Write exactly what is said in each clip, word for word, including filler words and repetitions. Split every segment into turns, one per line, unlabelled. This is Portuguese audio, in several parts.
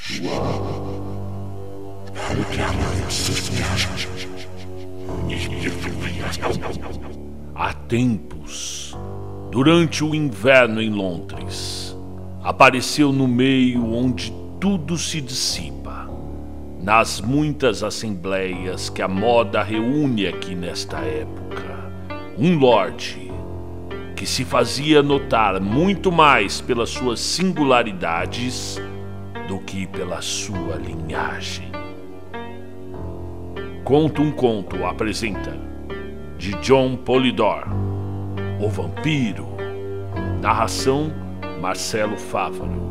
Há tempos, durante o inverno em Londres, apareceu no meio onde tudo se dissipa, nas muitas assembleias que a moda reúne aqui nesta época, um lorde que se fazia notar muito mais pelas suas singularidades do que pela sua linhagem. Conto um Conto apresenta de John Polidor, O Vampiro. Narração Marcelo Fávaro.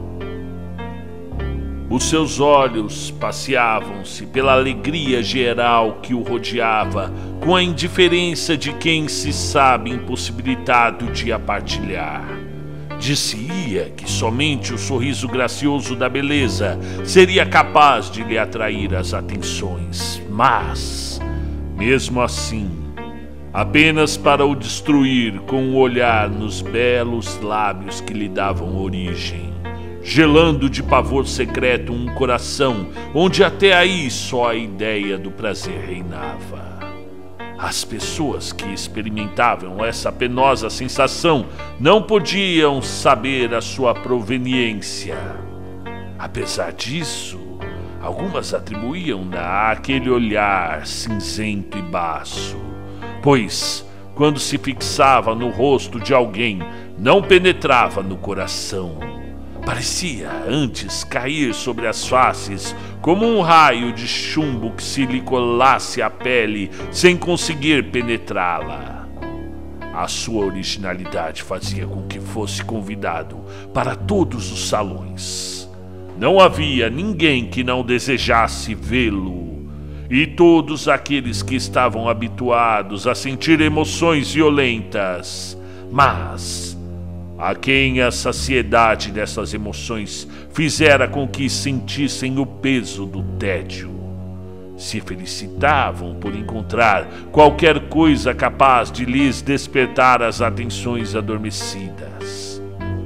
Os seus olhos passeavam-se pela alegria geral que o rodeava, com a indiferença de quem se sabe impossibilitado de a partilhar. Disse-ia que somente o sorriso gracioso da beleza seria capaz de lhe atrair as atenções, mas, mesmo assim, apenas para o destruir com um olhar nos belos lábios que lhe davam origem, gelando de pavor secreto um coração onde até aí só a ideia do prazer reinava. As pessoas que experimentavam essa penosa sensação não podiam saber a sua proveniência. Apesar disso, algumas atribuíam-na àquele olhar cinzento e baço, pois, quando se fixava no rosto de alguém, não penetrava no coração. Parecia antes cair sobre as faces como um raio de chumbo que se lhe colasse à pele sem conseguir penetrá-la. A sua originalidade fazia com que fosse convidado para todos os salões. Não havia ninguém que não desejasse vê-lo, e todos aqueles que estavam habituados a sentir emoções violentas, mas a quem a saciedade dessas emoções fizera com que sentissem o peso do tédio, se felicitavam por encontrar qualquer coisa capaz de lhes despertar as atenções adormecidas.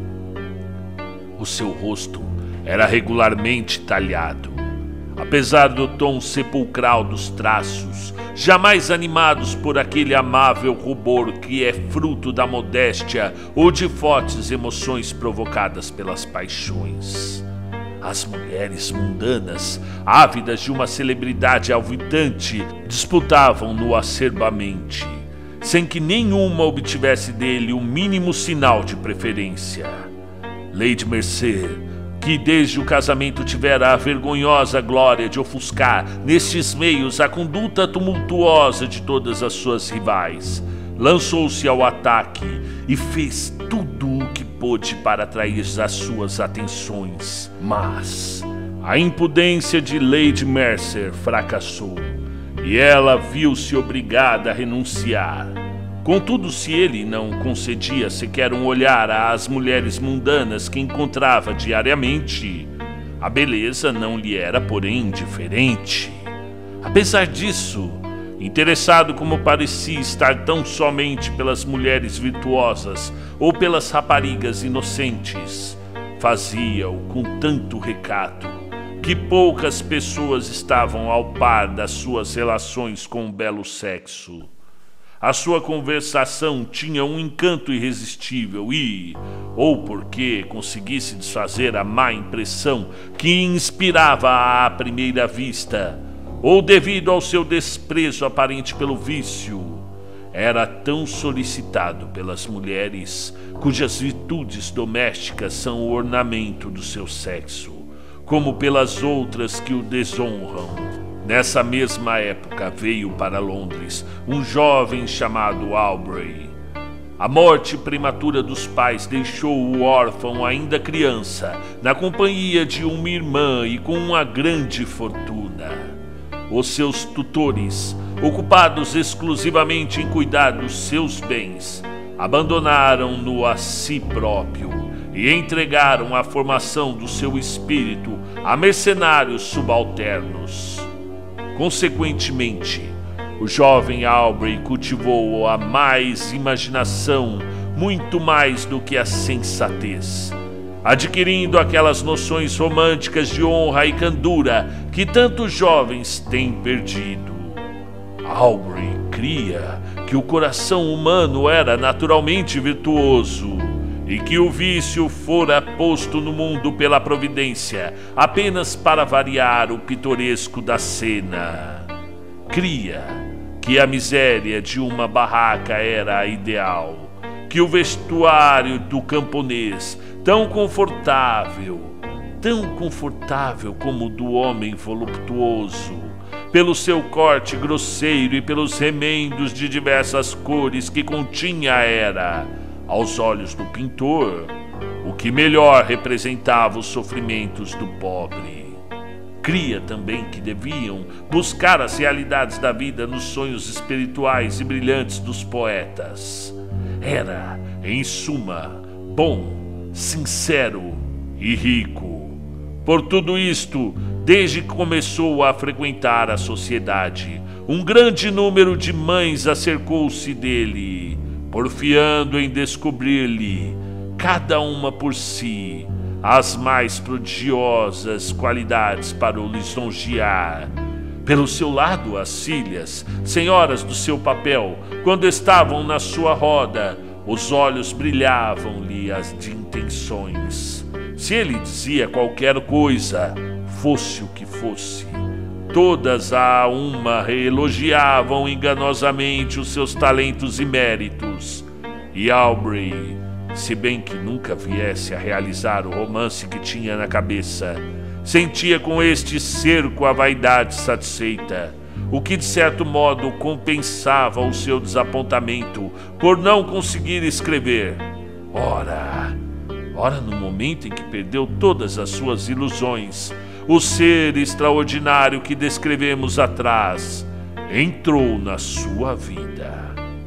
O seu rosto era regularmente talhado, apesar do tom sepulcral dos traços, jamais animados por aquele amável rubor que é fruto da modéstia ou de fortes emoções provocadas pelas paixões. As mulheres mundanas, ávidas de uma celebridade alvitante, disputavam-no acerbamente, sem que nenhuma obtivesse dele o mínimo sinal de preferência. Lady Mercer, que desde o casamento tivera a vergonhosa glória de ofuscar nestes meios a conduta tumultuosa de todas as suas rivais, lançou-se ao ataque e fez tudo o que pôde para atrair as suas atenções. Mas a impudência de Lady Mercer fracassou e ela viu-se obrigada a renunciar. Contudo, se ele não concedia sequer um olhar às mulheres mundanas que encontrava diariamente, a beleza não lhe era, porém, indiferente. Apesar disso, interessado como parecia estar tão somente pelas mulheres virtuosas ou pelas raparigas inocentes, fazia-o com tanto recato que poucas pessoas estavam ao par das suas relações com o belo sexo. A sua conversação tinha um encanto irresistível e, ou porque conseguisse desfazer a má impressão que inspirava à primeira vista, ou devido ao seu desprezo aparente pelo vício, era tão solicitado pelas mulheres cujas virtudes domésticas são o ornamento do seu sexo, como pelas outras que o desonram. Nessa mesma época veio para Londres um jovem chamado Aubrey. A morte prematura dos pais deixou o órfão ainda criança, na companhia de uma irmã e com uma grande fortuna. Os seus tutores, ocupados exclusivamente em cuidar dos seus bens, abandonaram-no a si próprio e entregaram a formação do seu espírito a mercenários subalternos. Consequentemente, o jovem Aubrey cultivou a mais imaginação, muito mais do que a sensatez, adquirindo aquelas noções românticas de honra e candura que tantos jovens têm perdido. Aubrey cria que o coração humano era naturalmente virtuoso e que o vício fora posto no mundo pela providência apenas para variar o pitoresco da cena. Cria que a miséria de uma barraca era a ideal, que o vestuário do camponês, tão confortável, tão confortável como o do homem voluptuoso, pelo seu corte grosseiro e pelos remendos de diversas cores que continha, era, aos olhos do pintor, o que melhor representava os sofrimentos do pobre. Cria também que deviam buscar as realidades da vida nos sonhos espirituais e brilhantes dos poetas. Era, em suma, bom, sincero e rico. Por tudo isto, desde que começou a frequentar a sociedade, um grande número de mães acercou-se dele, porfiando em descobrir-lhe, cada uma por si, as mais prodigiosas qualidades para o lisonjear. Pelo seu lado, as filhas, senhoras do seu papel, quando estavam na sua roda, os olhos brilhavam-lhe as de intenções. Se ele dizia qualquer coisa, fosse o que fosse, todas a uma elogiavam enganosamente os seus talentos e méritos. E Aubrey, se bem que nunca viesse a realizar o romance que tinha na cabeça, sentia com este cerco a vaidade satisfeita, o que de certo modo compensava o seu desapontamento por não conseguir escrever. Ora, ora no momento em que perdeu todas as suas ilusões, o ser extraordinário que descrevemos atrás entrou na sua vida.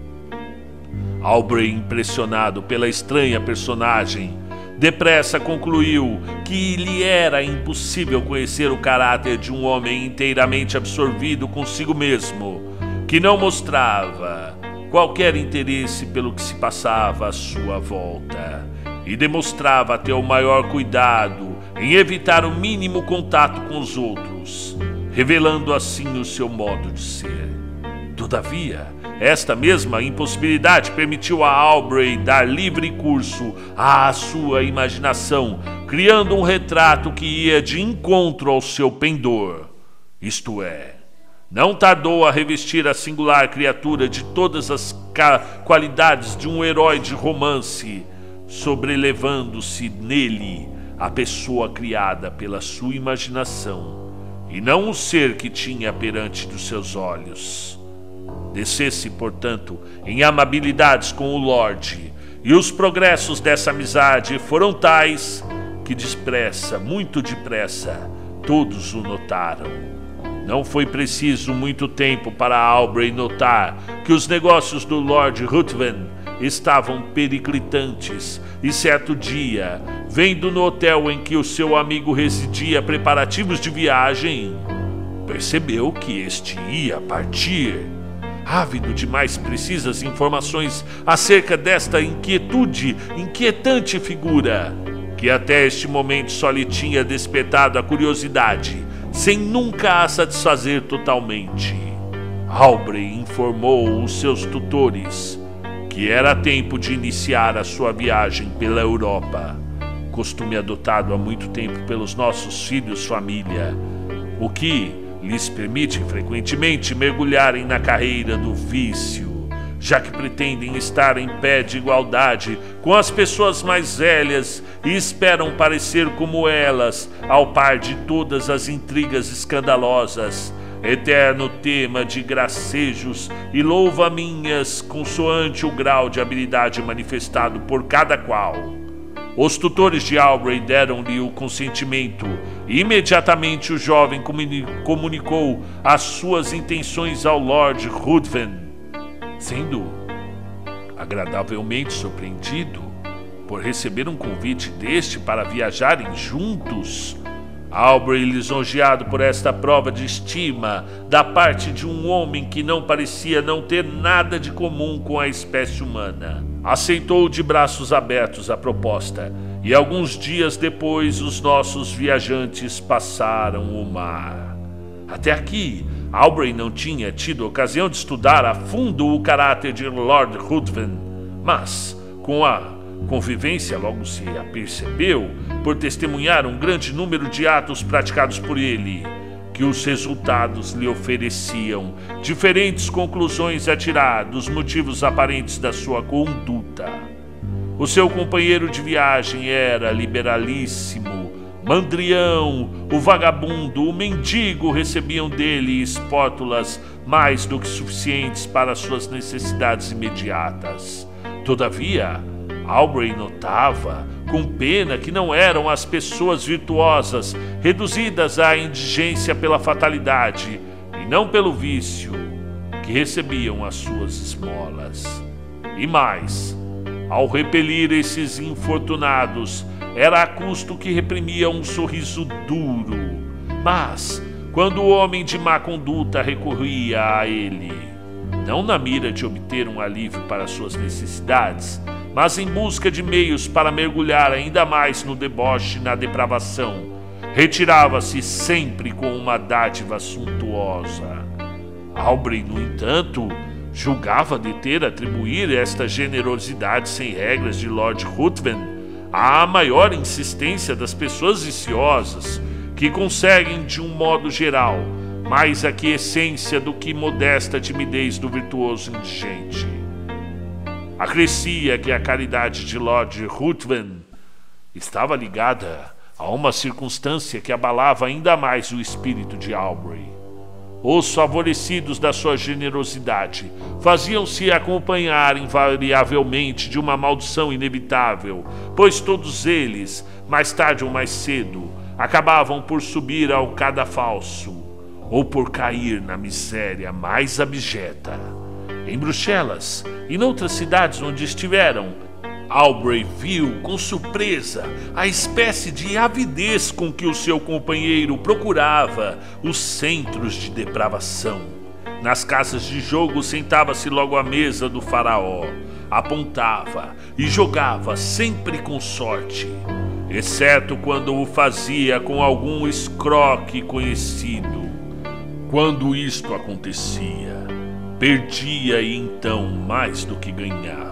Aubrey, impressionado pela estranha personagem, depressa concluiu que lhe era impossível conhecer o caráter de um homem inteiramente absorvido consigo mesmo, que não mostrava qualquer interesse pelo que se passava à sua volta e demonstrava ter o maior cuidado em evitar o mínimo contato com os outros, revelando assim o seu modo de ser. Todavia, esta mesma impossibilidade permitiu a Aubrey dar livre curso à sua imaginação, criando um retrato que ia de encontro ao seu pendor. Isto é, não tardou a revestir a singular criatura de todas as qualidades de um herói de romance, sobrelevando-se nele a pessoa criada pela sua imaginação, e não o ser que tinha perante dos seus olhos. Descesse, portanto, em amabilidades com o Lorde, e os progressos dessa amizade foram tais que depressa, muito depressa, todos o notaram. Não foi preciso muito tempo para Aubrey notar que os negócios do Lord Ruthven estavam periclitantes, e certo dia, vendo no hotel em que o seu amigo residia preparativos de viagem, percebeu que este ia partir. Ávido de mais precisas informações acerca desta inquietude, inquietante figura, que até este momento só lhe tinha despertado a curiosidade, sem nunca a satisfazer totalmente, Aubrey informou os seus tutores que era tempo de iniciar a sua viagem pela Europa, costume adotado há muito tempo pelos nossos filhos família, o que lhes permite frequentemente mergulharem na carreira do vício, já que pretendem estar em pé de igualdade com as pessoas mais velhas e esperam parecer como elas, ao par de todas as intrigas escandalosas, eterno tema de gracejos e louva-minhas consoante o grau de habilidade manifestado por cada qual. Os tutores de Aubrey deram-lhe o consentimento e imediatamente o jovem comuni- comunicou as suas intenções ao Lord Ruthven, sendo agradavelmente surpreendido por receber um convite deste para viajarem juntos. Aubrey, lisonjeado por esta prova de estima da parte de um homem que não parecia não ter nada de comum com a espécie humana, aceitou de braços abertos a proposta, e alguns dias depois os nossos viajantes passaram o mar. Até aqui, Aubrey não tinha tido ocasião de estudar a fundo o caráter de Lord Ruthven, mas, com a convivência, logo se apercebeu, por testemunhar um grande número de atos praticados por ele, que os resultados lhe ofereciam diferentes conclusões a tirar dos motivos aparentes da sua conduta. O seu companheiro de viagem era liberalíssimo, mandrião, o vagabundo, o mendigo recebiam dele espótulas mais do que suficientes para suas necessidades imediatas. Todavia, Aubrey notava, com pena, que não eram as pessoas virtuosas, reduzidas à indigência pela fatalidade e não pelo vício, que recebiam as suas esmolas. E mais, ao repelir esses infortunados, era a custo que reprimia um sorriso duro. Mas, quando o homem de má conduta recorria a ele, não na mira de obter um alívio para suas necessidades, mas em busca de meios para mergulhar ainda mais no deboche e na depravação, retirava-se sempre com uma dádiva suntuosa. Aubrey, no entanto, julgava deter atribuir esta generosidade sem regras de Lord Ruthven à maior insistência das pessoas viciosas, que conseguem, de um modo geral, mais aquiescência do que modesta timidez do virtuoso indigente. Acrescia que a caridade de Lord Ruthven estava ligada a uma circunstância que abalava ainda mais o espírito de Aubrey. Os favorecidos da sua generosidade faziam-se acompanhar invariavelmente de uma maldição inevitável, pois todos eles, mais tarde ou mais cedo, acabavam por subir ao cadafalso ou por cair na miséria mais abjeta. Em Bruxelas e noutras cidades onde estiveram, Aubrey viu com surpresa a espécie de avidez com que o seu companheiro procurava os centros de depravação. Nas casas de jogo sentava-se logo à mesa do faraó, apontava e jogava sempre com sorte, exceto quando o fazia com algum escroque conhecido. Quando isto acontecia, perdia e então mais do que ganhava.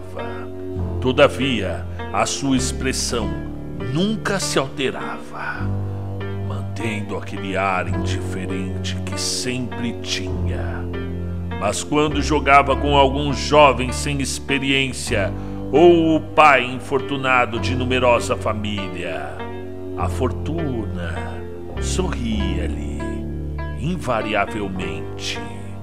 Todavia, a sua expressão nunca se alterava, mantendo aquele ar indiferente que sempre tinha. Mas quando jogava com algum jovem sem experiência ou o pai infortunado de numerosa família, a fortuna sorria-lhe invariavelmente.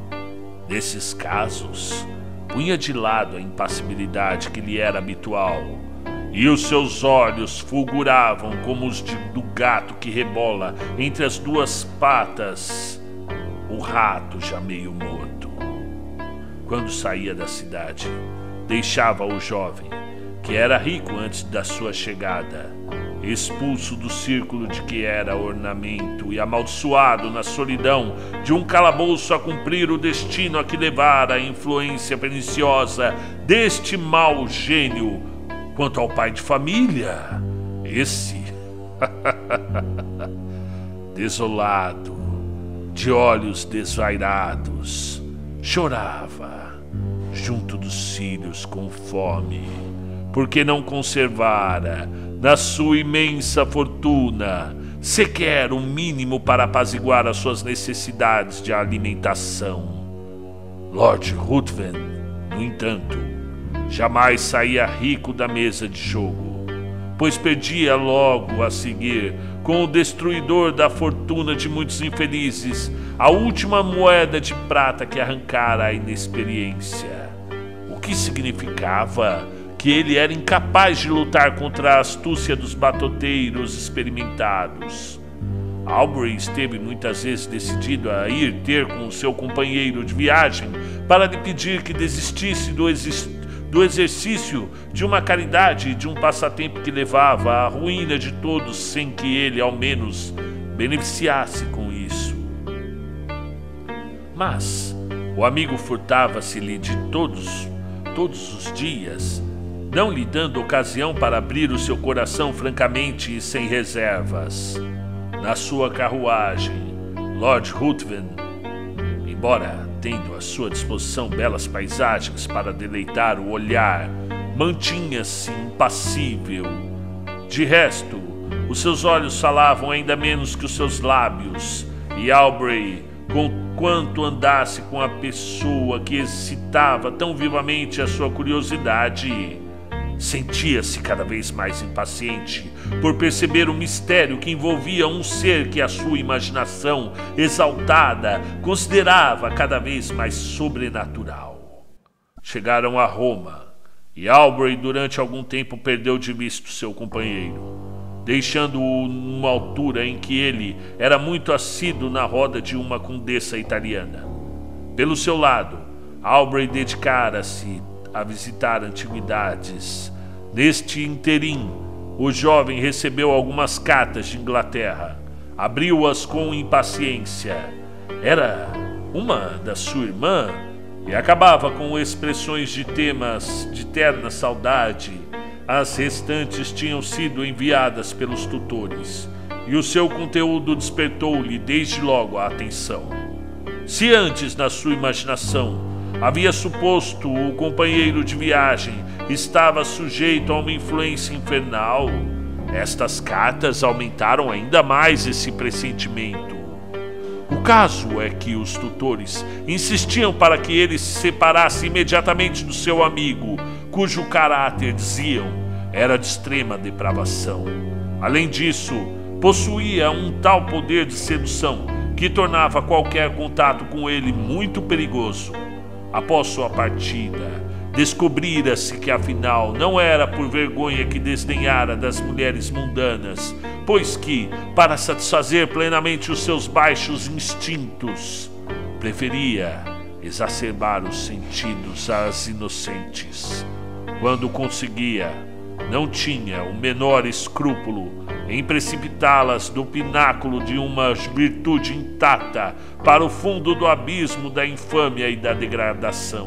Nesses casos, punha de lado a impassibilidade que lhe era habitual, e os seus olhos fulguravam como os de, do gato que rebola entre as duas patas, o rato já meio morto. Quando saía da cidade, deixava o jovem, que era rico antes da sua chegada, expulso do círculo de que era ornamento e amaldiçoado na solidão de um calabouço a cumprir o destino a que levara a influência perniciosa deste mau gênio. Quanto ao pai de família, esse, desolado, de olhos desvairados, chorava junto dos filhos com fome, porque não conservara na sua imensa fortuna sequer o mínimo para apaziguar as suas necessidades de alimentação. Lord Ruthven, no entanto, jamais saía rico da mesa de jogo, pois perdia logo a seguir, com o destruidor da fortuna de muitos infelizes, a última moeda de prata que arrancara a inexperiência, o que significava que ele era incapaz de lutar contra a astúcia dos batoteiros experimentados. Aubrey esteve muitas vezes decidido a ir ter com seu companheiro de viagem para lhe pedir que desistisse do, do exercício de uma caridade e de um passatempo que levava à ruína de todos sem que ele, ao menos, beneficiasse com isso. Mas o amigo furtava-se-lhe de todos, todos os dias, não lhe dando ocasião para abrir o seu coração francamente e sem reservas. Na sua carruagem, Lord Ruthven, embora tendo à sua disposição belas paisagens para deleitar o olhar, mantinha-se impassível. De resto, os seus olhos falavam ainda menos que os seus lábios, e Aubrey, conquanto andasse com a pessoa que excitava tão vivamente a sua curiosidade, sentia-se cada vez mais impaciente por perceber o mistério que envolvia um ser que a sua imaginação exaltada considerava cada vez mais sobrenatural. Chegaram a Roma e Aubrey durante algum tempo perdeu de vista seu companheiro, deixando-o numa altura em que ele era muito assíduo na roda de uma condessa italiana. Pelo seu lado, Aubrey dedicara-se a visitar antiguidades. Neste interim, o jovem recebeu algumas cartas de Inglaterra. Abriu-as com impaciência. Era uma da sua irmã e acabava com expressões de temas de terna saudade. As restantes tinham sido enviadas pelos tutores, e o seu conteúdo despertou-lhe desde logo a atenção. Se antes, na sua imaginação, havia suposto o companheiro de viagem estava sujeito a uma influência infernal, estas cartas aumentaram ainda mais esse pressentimento. O caso é que os tutores insistiam para que ele se separasse imediatamente do seu amigo, cujo caráter, diziam, era de extrema depravação. Além disso, possuía um tal poder de sedução que tornava qualquer contato com ele muito perigoso. Após sua partida, descobrira-se que afinal não era por vergonha que desdenhara das mulheres mundanas, pois que, para satisfazer plenamente os seus baixos instintos, preferia exacerbar os sentidos às inocentes. Quando conseguia, não tinha o menor escrúpulo em precipitá-las do pináculo de uma virtude intacta para o fundo do abismo da infâmia e da degradação.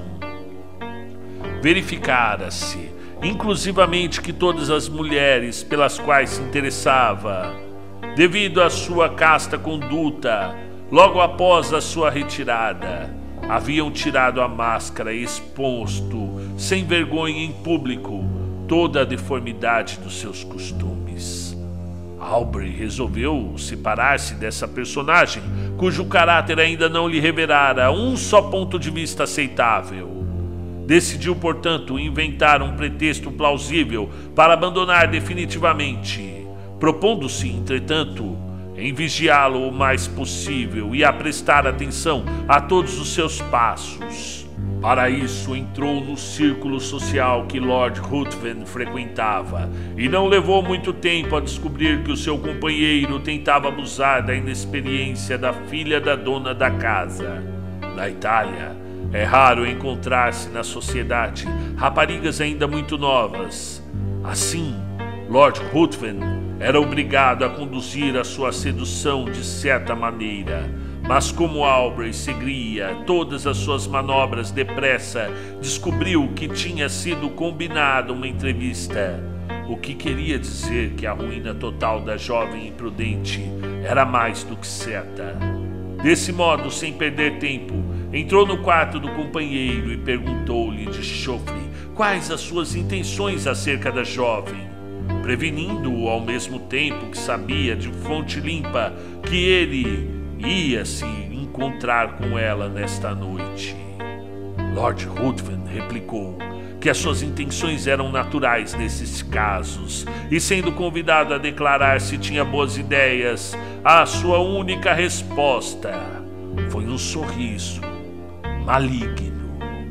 Verificara-se, inclusivamente, que todas as mulheres pelas quais se interessava, devido à sua casta conduta, logo após a sua retirada, haviam tirado a máscara e exposto, sem vergonha em público, toda a deformidade dos seus costumes. Aubrey resolveu separar-se dessa personagem, cujo caráter ainda não lhe revelara um só ponto de vista aceitável. Decidiu, portanto, inventar um pretexto plausível para abandonar definitivamente, propondo-se, entretanto, em vigiá-lo o mais possível e a prestar atenção a todos os seus passos. Para isso, entrou no círculo social que Lord Ruthven frequentava e não levou muito tempo a descobrir que o seu companheiro tentava abusar da inexperiência da filha da dona da casa. Na Itália, é raro encontrar-se na sociedade raparigas ainda muito novas. Assim, Lord Ruthven era obrigado a conduzir a sua sedução de certa maneira. Mas como Aubrey seguia todas as suas manobras depressa, descobriu que tinha sido combinada uma entrevista, o que queria dizer que a ruína total da jovem imprudente era mais do que certa. Desse modo, sem perder tempo, entrou no quarto do companheiro e perguntou-lhe de chofre quais as suas intenções acerca da jovem, prevenindo-o ao mesmo tempo que sabia de fonte limpa que ele ia se encontrar com ela nesta noite. Lord Ruthven replicou que as suas intenções eram naturais nesses casos, e sendo convidado a declarar se tinha boas ideias, a sua única resposta foi um sorriso maligno.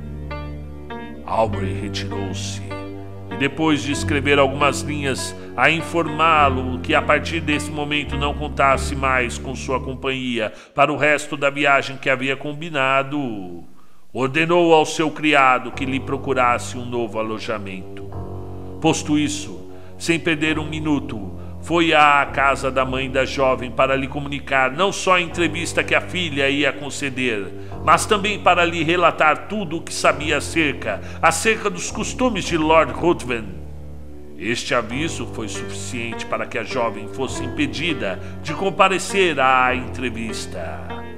Aubrey retirou-se e, depois de escrever algumas linhas a informá-lo que a partir desse momento não contasse mais com sua companhia para o resto da viagem que havia combinado, ordenou ao seu criado que lhe procurasse um novo alojamento. Posto isso, sem perder um minuto, foi à casa da mãe da jovem para lhe comunicar não só a entrevista que a filha ia conceder, mas também para lhe relatar tudo o que sabia acerca, acerca dos costumes de Lord Ruthven. Este aviso foi suficiente para que a jovem fosse impedida de comparecer à entrevista.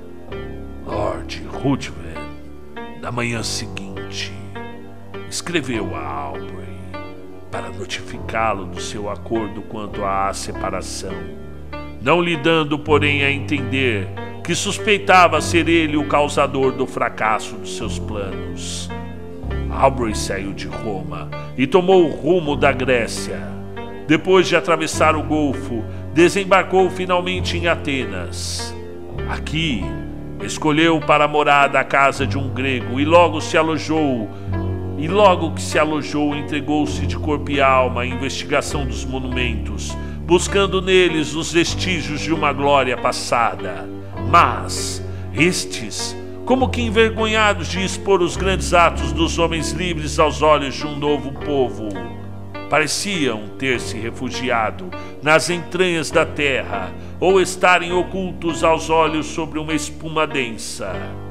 Lord Ruthven, na manhã seguinte, escreveu a Aubrey para notificá-lo do seu acordo quanto à separação, não lhe dando, porém, a entender que suspeitava ser ele o causador do fracasso dos seus planos. Aubrey saiu de Roma e tomou o rumo da Grécia. Depois de atravessar o Golfo, desembarcou finalmente em Atenas. Aqui, escolheu para morar a casa de um grego e logo se alojou E logo que se alojou, entregou-se de corpo e alma à investigação dos monumentos, buscando neles os vestígios de uma glória passada. Mas estes, como que envergonhados de expor os grandes atos dos homens livres aos olhos de um novo povo, pareciam ter se refugiado nas entranhas da terra ou estarem ocultos aos olhos sobre uma espuma densa.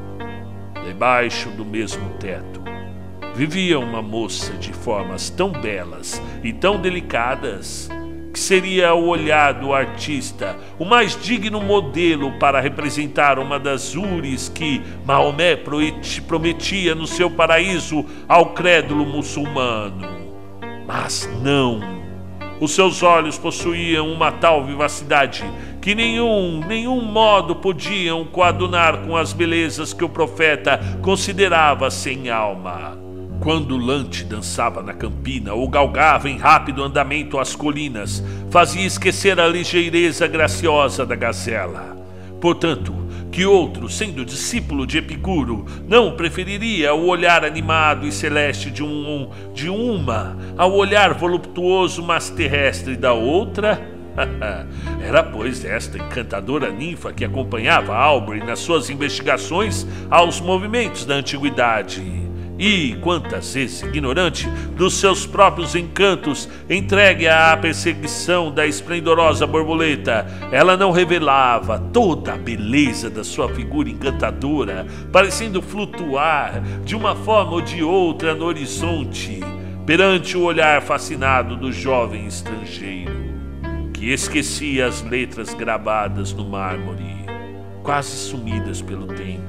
Debaixo do mesmo teto vivia uma moça de formas tão belas e tão delicadas que seria ao olhar do artista o mais digno modelo para representar uma das hures que Maomé prometia no seu paraíso ao crédulo muçulmano. Mas não, os seus olhos possuíam uma tal vivacidade que nenhum, nenhum modo podiam coadunar com as belezas que o profeta considerava sem alma. Quando Lante dançava na campina ou galgava em rápido andamento as colinas, fazia esquecer a ligeireza graciosa da gazela. Portanto, que outro, sendo discípulo de Epicuro, não preferiria o olhar animado e celeste de, um, de uma ao olhar voluptuoso mas terrestre da outra? Era, pois, esta encantadora ninfa que acompanhava Aubrey nas suas investigações aos movimentos da antiguidade. E, quantas vezes ignorante dos seus próprios encantos, entregue à perseguição da esplendorosa borboleta, ela não revelava toda a beleza da sua figura encantadora, parecendo flutuar de uma forma ou de outra no horizonte, perante o olhar fascinado do jovem estrangeiro, que esquecia as letras gravadas no mármore, quase sumidas pelo tempo,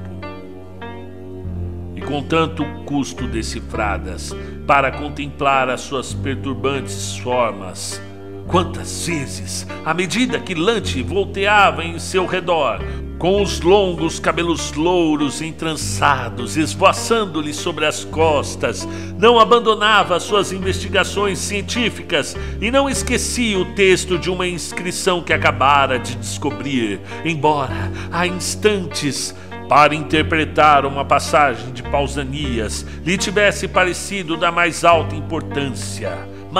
e com tanto custo decifradas para contemplar as suas perturbantes formas. Quantas vezes, à medida que Lante volteava em seu redor, com os longos cabelos louros entrançados esvoaçando-lhe sobre as costas, não abandonava suas investigações científicas e não esquecia o texto de uma inscrição que acabara de descobrir, embora há instantes, para interpretar uma passagem de Pausanias, lhe tivesse parecido da mais alta importância.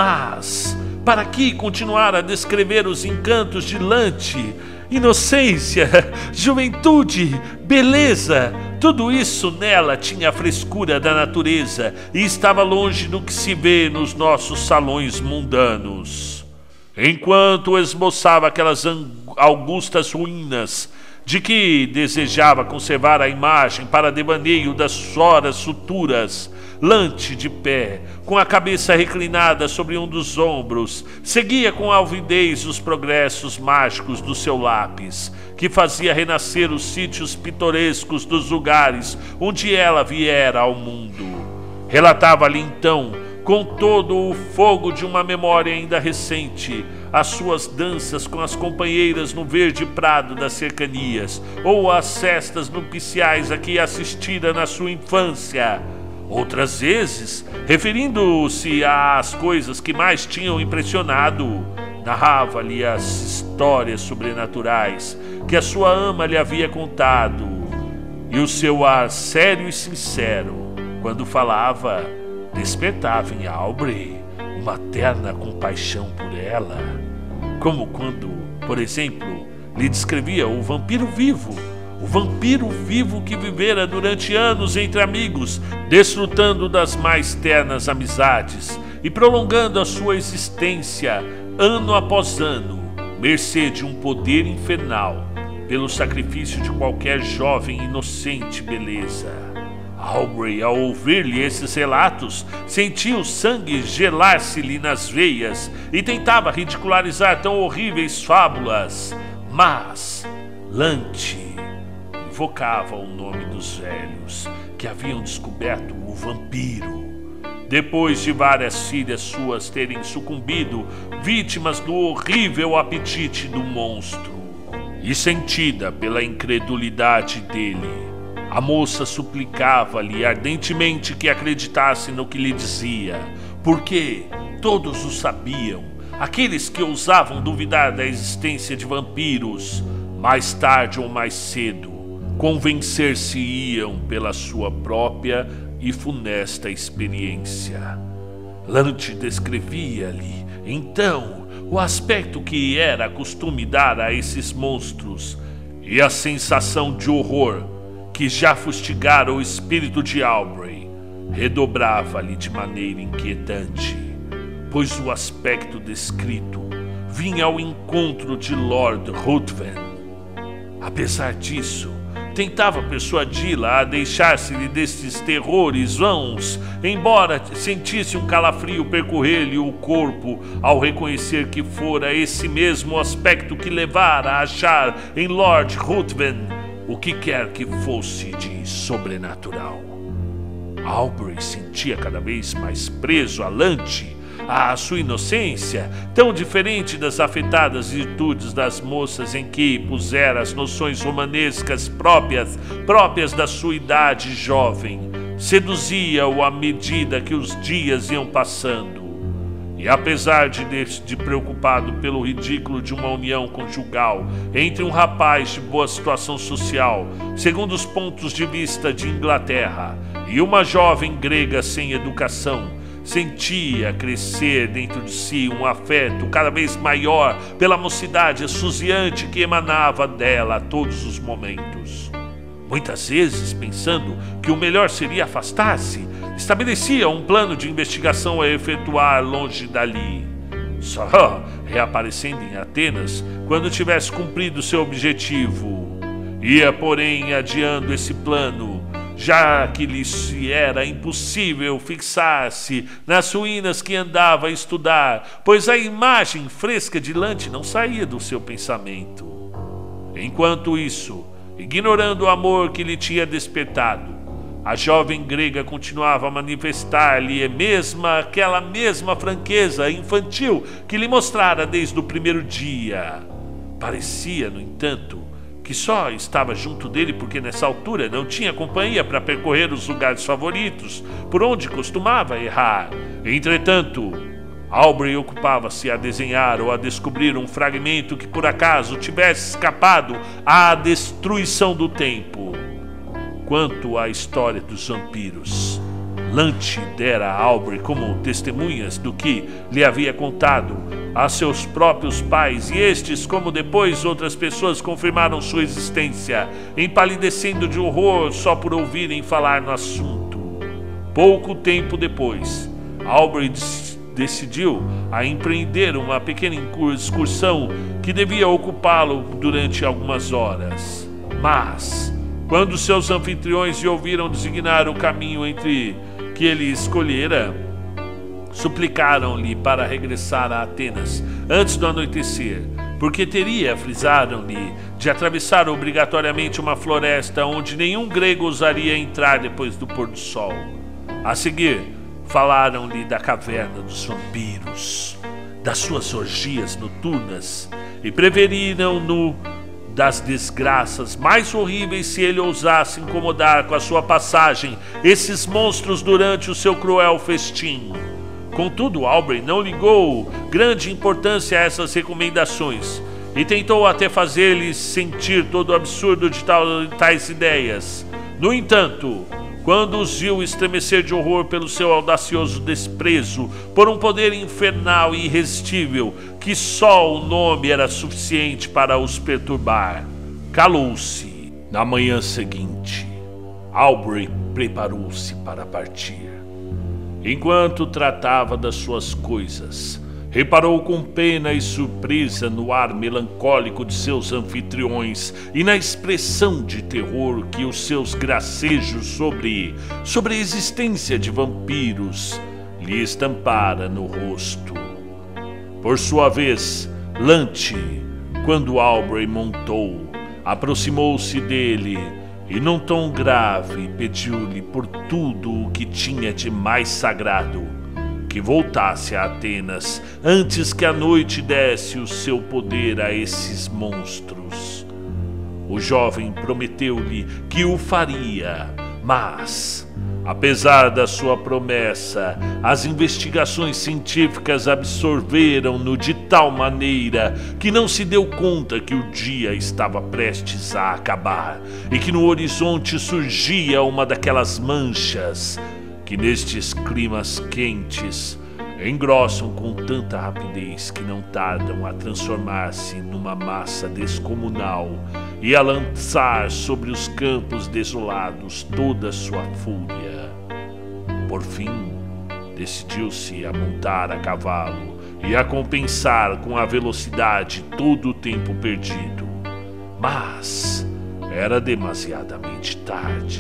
Mas, para que continuar a descrever os encantos de Lante? Inocência, juventude, beleza, tudo isso nela tinha a frescura da natureza e estava longe do que se vê nos nossos salões mundanos. Enquanto esboçava aquelas augustas ruínas, de que desejava conservar a imagem para devaneio das horas futuras, Lante, de pé, com a cabeça reclinada sobre um dos ombros, seguia com alvidez os progressos mágicos do seu lápis, que fazia renascer os sítios pitorescos dos lugares onde ela viera ao mundo. Relatava-lhe então, com todo o fogo de uma memória ainda recente, as suas danças com as companheiras no verde prado das cercanias, ou as festas nupciais a que assistira na sua infância. Outras vezes, referindo-se às coisas que mais tinham impressionado, narrava-lhe as histórias sobrenaturais que a sua ama lhe havia contado, e o seu ar sério e sincero, quando falava, despertava em Aubrey uma terna compaixão por ela, como quando, por exemplo, lhe descrevia o vampiro vivo, o vampiro vivo que vivera durante anos entre amigos, desfrutando das mais ternas amizades e prolongando a sua existência ano após ano, mercê de um poder infernal, pelo sacrifício de qualquer jovem inocente beleza. Aubrey, ao ouvir-lhe esses relatos, sentia o sangue gelar-se-lhe nas veias e tentava ridicularizar tão horríveis fábulas. Mas Lante invocava o nome dos velhos que haviam descoberto o vampiro, depois de várias filhas suas terem sucumbido vítimas do horrível apetite do monstro. E sentida pela incredulidade dele, a moça suplicava-lhe ardentemente que acreditasse no que lhe dizia, porque todos o sabiam, aqueles que ousavam duvidar da existência de vampiros, mais tarde ou mais cedo, convencer-se-iam pela sua própria e funesta experiência. Lante descrevia-lhe, então, o aspecto que era costume dar a esses monstros e a sensação de horror que já fustigara o espírito de Aubrey redobrava-lhe de maneira inquietante, pois o aspecto descrito vinha ao encontro de Lord Ruthven. Apesar disso, tentava persuadi-la a deixar-se-lhe destes terrores vãos, embora sentisse um calafrio percorrer-lhe o corpo ao reconhecer que fora esse mesmo aspecto que levara a achar em Lord Ruthven o que quer que fosse de sobrenatural. Aubrey sentia cada vez mais preso a Lante, a sua inocência, tão diferente das afetadas virtudes das moças em que pusera as noções romanescas próprias, próprias da sua idade jovem, seduzia-o à medida que os dias iam passando. E apesar de, de preocupado pelo ridículo de uma união conjugal entre um rapaz de boa situação social, segundo os pontos de vista de Inglaterra, e uma jovem grega sem educação, sentia crescer dentro de si um afeto cada vez maior pela mocidade assoziante que emanava dela a todos os momentos. Muitas vezes, pensando que o melhor seria afastar-se, estabelecia um plano de investigação a efetuar longe dali, só reaparecendo em Atenas quando tivesse cumprido seu objetivo. Ia, porém, adiando esse plano, já que lhe era impossível fixar-se nas ruínas que andava a estudar, pois a imagem fresca de Lante não saía do seu pensamento. Enquanto isso, ignorando o amor que lhe tinha despertado, a jovem grega continuava a manifestar-lhe mesma aquela mesma franqueza infantil que lhe mostrara desde o primeiro dia. Parecia, no entanto, que só estava junto dele porque nessa altura não tinha companhia para percorrer os lugares favoritos, por onde costumava errar. Entretanto, Aubrey ocupava-se a desenhar ou a descobrir um fragmento que por acaso tivesse escapado à destruição do tempo. Quanto à história dos vampiros, Lante dera a Aubrey como testemunhas do que lhe havia contado a seus próprios pais, e estes, como depois outras pessoas, confirmaram sua existência, empalidecendo de horror só por ouvirem falar no assunto. Pouco tempo depois, Aubrey decidiu a empreender uma pequena excursão que devia ocupá-lo durante algumas horas. Mas, quando seus anfitriões lhe ouviram designar o caminho entre que ele escolhera, suplicaram-lhe para regressar a Atenas antes do anoitecer, porque teria, frisaram-lhe, de atravessar obrigatoriamente uma floresta onde nenhum grego ousaria entrar depois do pôr do sol. A seguir, falaram-lhe da caverna dos vampiros, das suas orgias noturnas, e preveniram-no das desgraças mais horríveis se ele ousasse incomodar com a sua passagem esses monstros durante o seu cruel festim. Contudo, Aubrey não ligou grande importância a essas recomendações e tentou até fazer-lhes sentir todo o absurdo de tais ideias. No entanto, quando os viu estremecer de horror pelo seu audacioso desprezo por um poder infernal e irresistível que só o nome era suficiente para os perturbar, calou-se. Na manhã seguinte, Aubrey preparou-se para partir. Enquanto tratava das suas coisas, Reparou com pena e surpresa no ar melancólico de seus anfitriões e na expressão de terror que os seus gracejos sobre, sobre a existência de vampiros lhe estampara no rosto. Por sua vez, Lante, quando Aubrey montou, aproximou-se dele e num tom grave pediu-lhe por tudo o que tinha de mais sagrado que voltasse a Atenas antes que a noite desse o seu poder a esses monstros. O jovem prometeu-lhe que o faria, mas, apesar da sua promessa, as investigações científicas absorveram-no de tal maneira que não se deu conta que o dia estava prestes a acabar e que no horizonte surgia uma daquelas manchas que nestes climas quentes engrossam com tanta rapidez que não tardam a transformar-se numa massa descomunal e a lançar sobre os campos desolados toda sua fúria. Por fim, decidiu-se a montar a cavalo e a compensar com a velocidade todo o tempo perdido. Mas era demasiadamente tarde.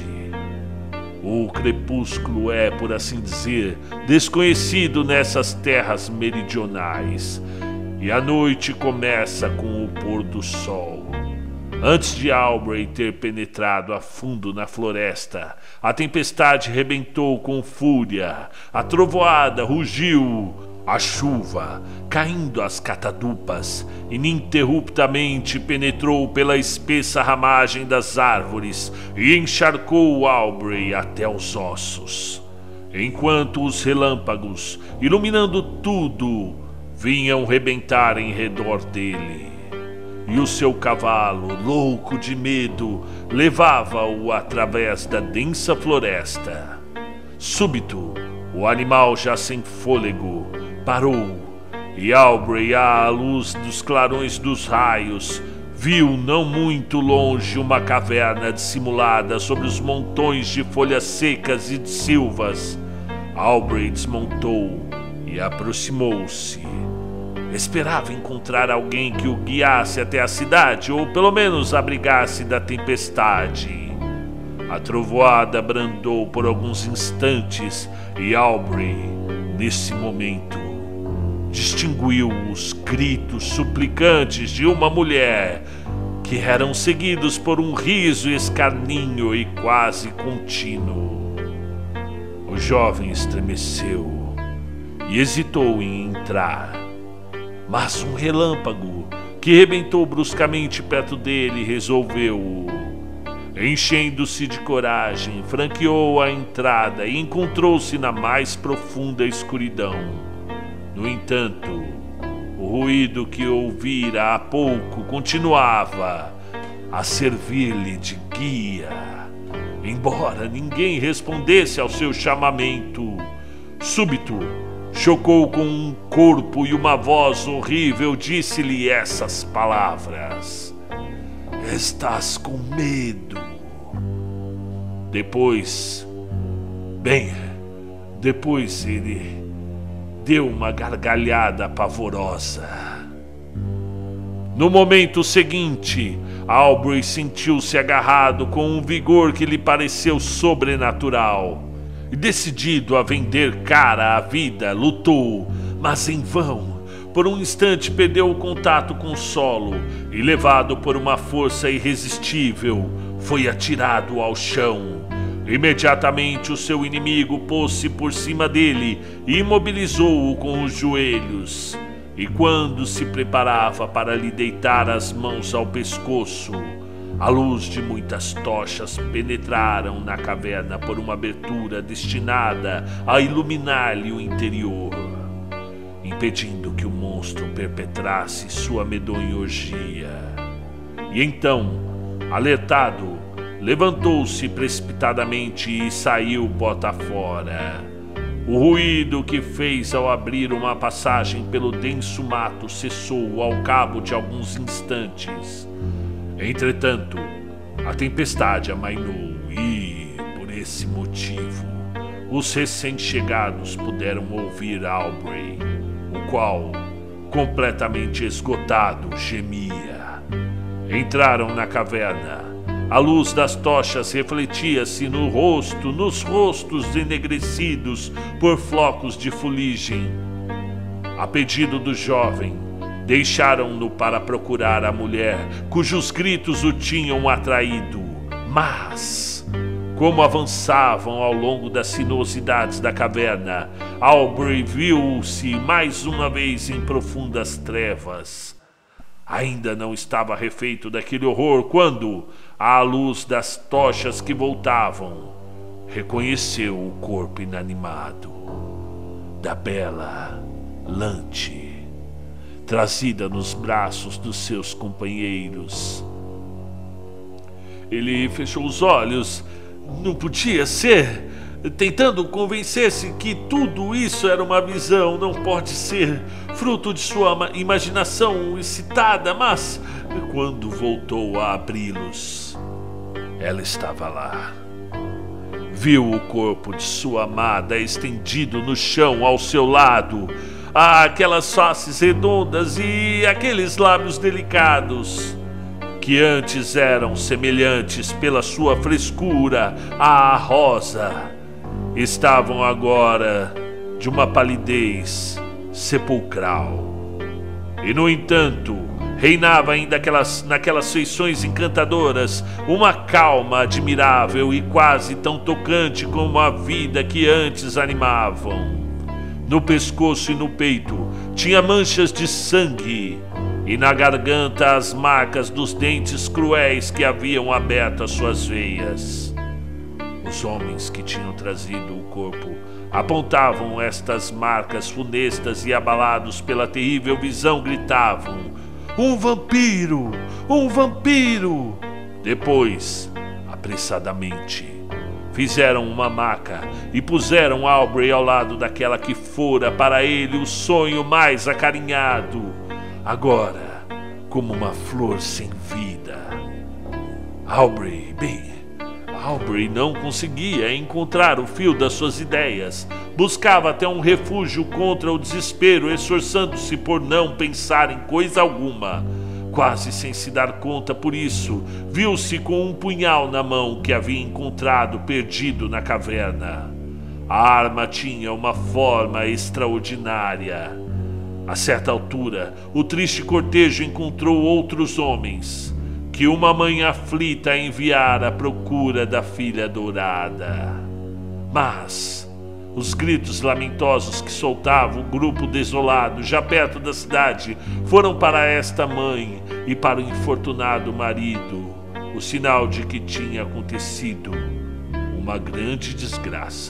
O crepúsculo é, por assim dizer, desconhecido nessas terras meridionais, e a noite começa com o pôr do sol. Antes de Aubrey ter penetrado a fundo na floresta, a tempestade rebentou com fúria, a trovoada rugiu, a chuva, caindo às catadupas, ininterruptamente penetrou pela espessa ramagem das árvores e encharcou Aubrey até os ossos, enquanto os relâmpagos, iluminando tudo, vinham rebentar em redor dele. E o seu cavalo, louco de medo, levava-o através da densa floresta. Súbito, o animal já sem fôlego parou, e Aubrey, à luz dos clarões dos raios, viu não muito longe uma caverna dissimulada sobre os montões de folhas secas e de silvas. Aubrey desmontou e aproximou-se. Esperava encontrar alguém que o guiasse até a cidade, ou pelo menos abrigasse da tempestade. A trovoada brandou por alguns instantes e Aubrey, nesse momento, distinguiu os gritos suplicantes de uma mulher, que eram seguidos por um riso escarninho e quase contínuo. O jovem estremeceu e hesitou em entrar, mas um relâmpago que rebentou bruscamente perto dele resolveu-o. Enchendo-se de coragem, franqueou a entrada e encontrou-se na mais profunda escuridão. No entanto, o ruído que ouvira há pouco continuava a servir-lhe de guia. Embora ninguém respondesse ao seu chamamento, súbito chocou com um corpo e uma voz horrível disse-lhe essas palavras: "Estás com medo?" Depois, bem, depois ele deu uma gargalhada pavorosa. No momento seguinte, Aubrey sentiu-se agarrado com um vigor que lhe pareceu sobrenatural. E decidido a vender cara à vida, lutou, mas em vão. Por um instante perdeu o contato com o solo e, levado por uma força irresistível, foi atirado ao chão. Imediatamente o seu inimigo pôs-se por cima dele e imobilizou-o com os joelhos. E quando se preparava para lhe deitar as mãos ao pescoço, a luz de muitas tochas penetraram na caverna por uma abertura destinada a iluminar-lhe o interior, impedindo que o monstro perpetrasse sua medonha orgia. E então, alertado, levantou-se precipitadamente e saiu bota fora. O ruído que fez ao abrir uma passagem pelo denso mato cessou ao cabo de alguns instantes. Entretanto, a tempestade amainou e, por esse motivo, os recém-chegados puderam ouvir Aubrey, o qual, completamente esgotado, gemia. Entraram na caverna. A luz das tochas refletia-se no rosto, nos rostos enegrecidos por flocos de fuligem. A pedido do jovem, deixaram-no para procurar a mulher, cujos gritos o tinham atraído. Mas, como avançavam ao longo das sinuosidades da caverna, Aubrey viu-se mais uma vez em profundas trevas. Ainda não estava refeito daquele horror quando, à luz das tochas que voltavam, reconheceu o corpo inanimado da bela Lante, trazida nos braços dos seus companheiros. Ele fechou os olhos. Não podia ser, tentando convencer-se que tudo isso era uma visão, não pode ser, fruto de sua imaginação excitada, mas quando voltou a abri-los, ela estava lá. Viu o corpo de sua amada estendido no chão ao seu lado, ah, aquelas faces redondas e aqueles lábios delicados, que antes eram semelhantes pela sua frescura à rosa, estavam agora de uma palidez sepulcral. E, no entanto, reinava ainda aquelas, naquelas feições encantadoras uma calma admirável e quase tão tocante como a vida que antes animavam. No pescoço e no peito tinha manchas de sangue, e na garganta as marcas dos dentes cruéis que haviam aberto as suas veias. Os homens que tinham trazido o corpo apontavam estas marcas funestas e, abalados pela terrível visão, gritavam: "Um vampiro! Um vampiro!" Depois, apressadamente, fizeram uma maca e puseram Aubrey ao lado daquela que fora para ele o sonho mais acarinhado, agora como uma flor sem vida. Aubrey, bem, Aubrey não conseguia encontrar o fio das suas ideias. Buscava até um refúgio contra o desespero, esforçando-se por não pensar em coisa alguma. Quase sem se dar conta por isso, viu-se com um punhal na mão que havia encontrado perdido na caverna. A arma tinha uma forma extraordinária. A certa altura, o triste cortejo encontrou outros homens, que uma mãe aflita enviara à procura da filha dourada. Mas os gritos lamentosos que soltava o grupo desolado já perto da cidade foram para esta mãe e para o infortunado marido o sinal de que tinha acontecido uma grande desgraça.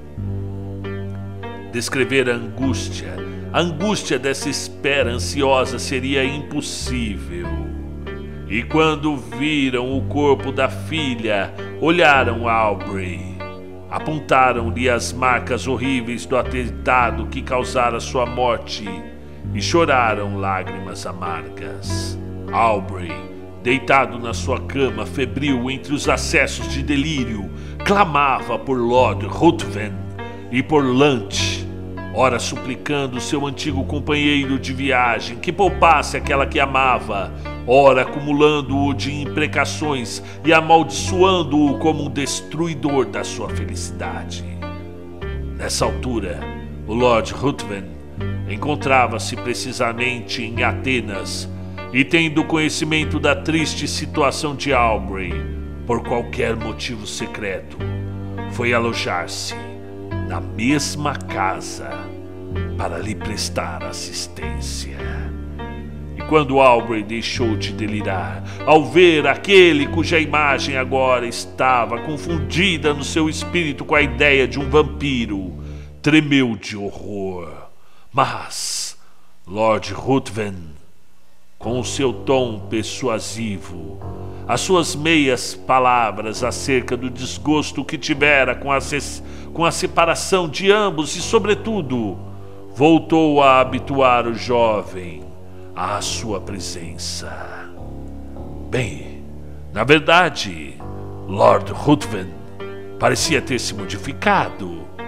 Descrever a angústia, a angústia dessa espera ansiosa seria impossível. E quando viram o corpo da filha, olharam Aubrey. Apontaram-lhe as marcas horríveis do atentado que causara sua morte e choraram lágrimas amargas. Aubrey, deitado na sua cama febril entre os acessos de delírio, clamava por Lord Ruthven e por Lante, ora suplicando seu antigo companheiro de viagem que poupasse aquela que amava, ora acumulando-o de imprecações e amaldiçoando-o como um destruidor da sua felicidade. Nessa altura, o Lord Ruthven encontrava-se precisamente em Atenas e, tendo conhecimento da triste situação de Aubrey, por qualquer motivo secreto, foi alojar-se na mesma casa para lhe prestar assistência. E quando Aubrey deixou de delirar, ao ver aquele cuja imagem agora estava confundida no seu espírito com a ideia de um vampiro, tremeu de horror. Mas Lord Ruthven, com o seu tom persuasivo, as suas meias palavras acerca do desgosto que tivera com a, com a separação de ambos e, sobretudo, voltou a habituar o jovem à sua presença. Bem, na verdade, Lord Ruthven parecia ter se modificado.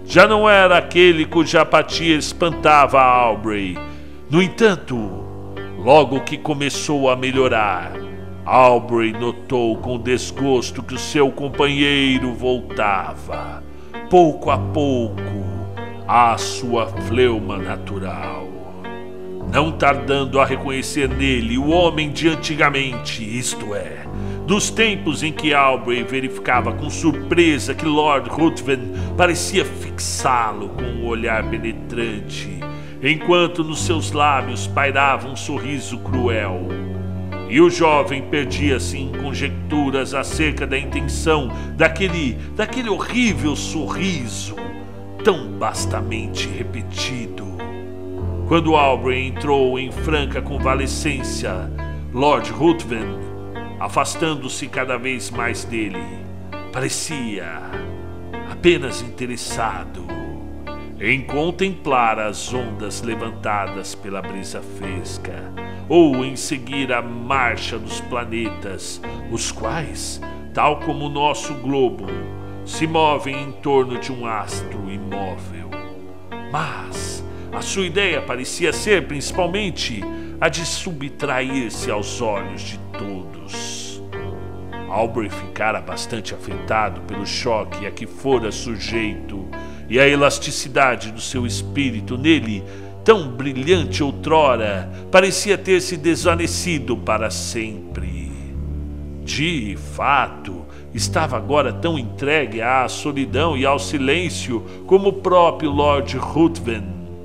já não era aquele cuja apatia espantava Aubrey. No entanto, logo que começou a melhorar, Aubrey notou com desgosto que o seu companheiro voltava, pouco a pouco, à sua fleuma natural, não tardando a reconhecer nele o homem de antigamente, isto é, dos tempos em que Aubrey verificava com surpresa que Lord Ruthven parecia fixá-lo com um olhar penetrante, enquanto nos seus lábios pairava um sorriso cruel. E o jovem perdia-se em conjecturas acerca da intenção daquele, daquele horrível sorriso, tão bastamente repetido. Quando Aubrey entrou em franca convalescência, Lord Ruthven, afastando-se cada vez mais dele, parecia apenas interessado em contemplar as ondas levantadas pela brisa fresca, ou em seguir a marcha dos planetas, os quais, tal como o nosso globo, se movem em torno de um astro imóvel. Mas a sua ideia parecia ser principalmente a de subtrair-se aos olhos de todos. Aubrey ficara bastante afetado pelo choque a que fora sujeito, e a elasticidade do seu espírito nele, tão brilhante outrora, parecia ter se desvanecido para sempre. De fato, estava agora tão entregue à solidão e ao silêncio como o próprio Lord Ruthven.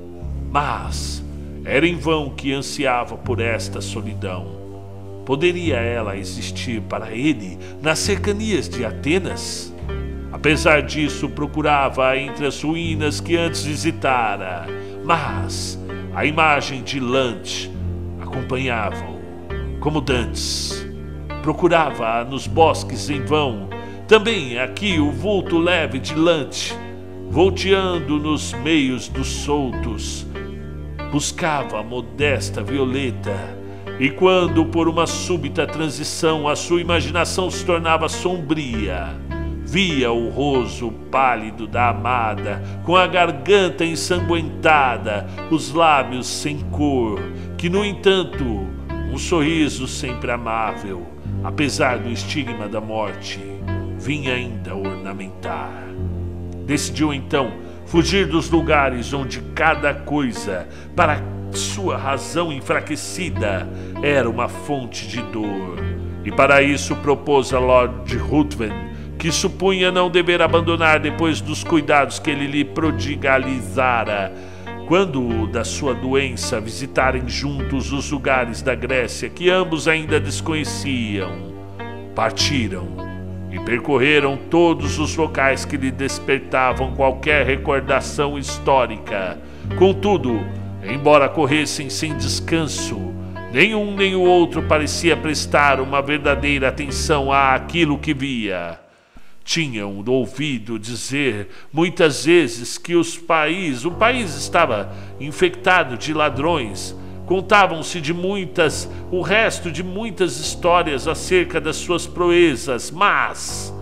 Mas era em vão que ansiava por esta solidão. Poderia ela existir para ele nas cercanias de Atenas? Apesar disso, procurava entre as ruínas que antes visitara, mas a imagem de Lante acompanhava-o, como dantes. Procurava nos bosques em vão, também aqui o vulto leve de Lante, volteando nos meios dos soltos. Buscava a modesta Violeta, e quando por uma súbita transição a sua imaginação se tornava sombria, via o rosto pálido da amada, com a garganta ensanguentada, os lábios sem cor, que no entanto, um sorriso sempre amável, apesar do estigma da morte, vinha ainda ornamentar. Decidiu então fugir dos lugares onde cada coisa, para sua razão enfraquecida, era uma fonte de dor, e para isso propôs a Lord Ruthven, que supunha não dever abandonar depois dos cuidados que ele lhe prodigalizara, quando da sua doença visitarem juntos os lugares da Grécia que ambos ainda desconheciam. Partiram e percorreram todos os locais que lhe despertavam qualquer recordação histórica. Contudo, embora corressem sem descanso, nenhum nem o outro parecia prestar uma verdadeira atenção àquilo que via. Tinham ouvido dizer muitas vezes que os país, o país estava infectado de ladrões. Contavam-se de muitas, o resto de muitas histórias acerca das suas proezas, mas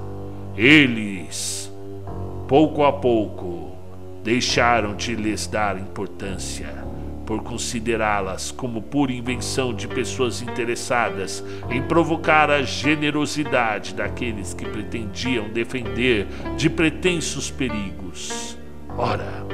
eles, pouco a pouco, deixaram de lhes dar importância, por considerá-las como pura invenção de pessoas interessadas em provocar a generosidade daqueles que pretendiam defender de pretensos perigos. Ora,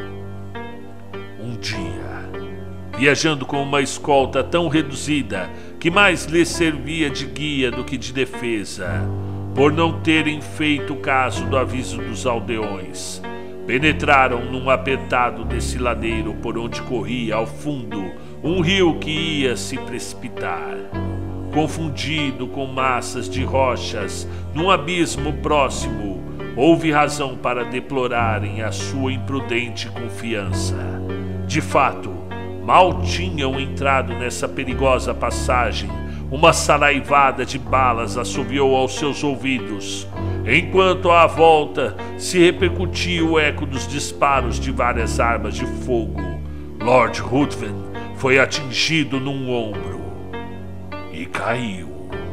um dia, viajando com uma escolta tão reduzida que mais lhes servia de guia do que de defesa, por não terem feito caso do aviso dos aldeões, penetraram num apertado desfiladeiro por onde corria ao fundo um rio que ia se precipitar. Confundido com massas de rochas num abismo próximo, houve razão para deplorarem a sua imprudente confiança. De fato, mal tinham entrado nessa perigosa passagem, uma saraivada de balas assoviou aos seus ouvidos, enquanto à volta se repercutia o eco dos disparos de várias armas de fogo. Lord Ruthven foi atingido num ombro e caiu.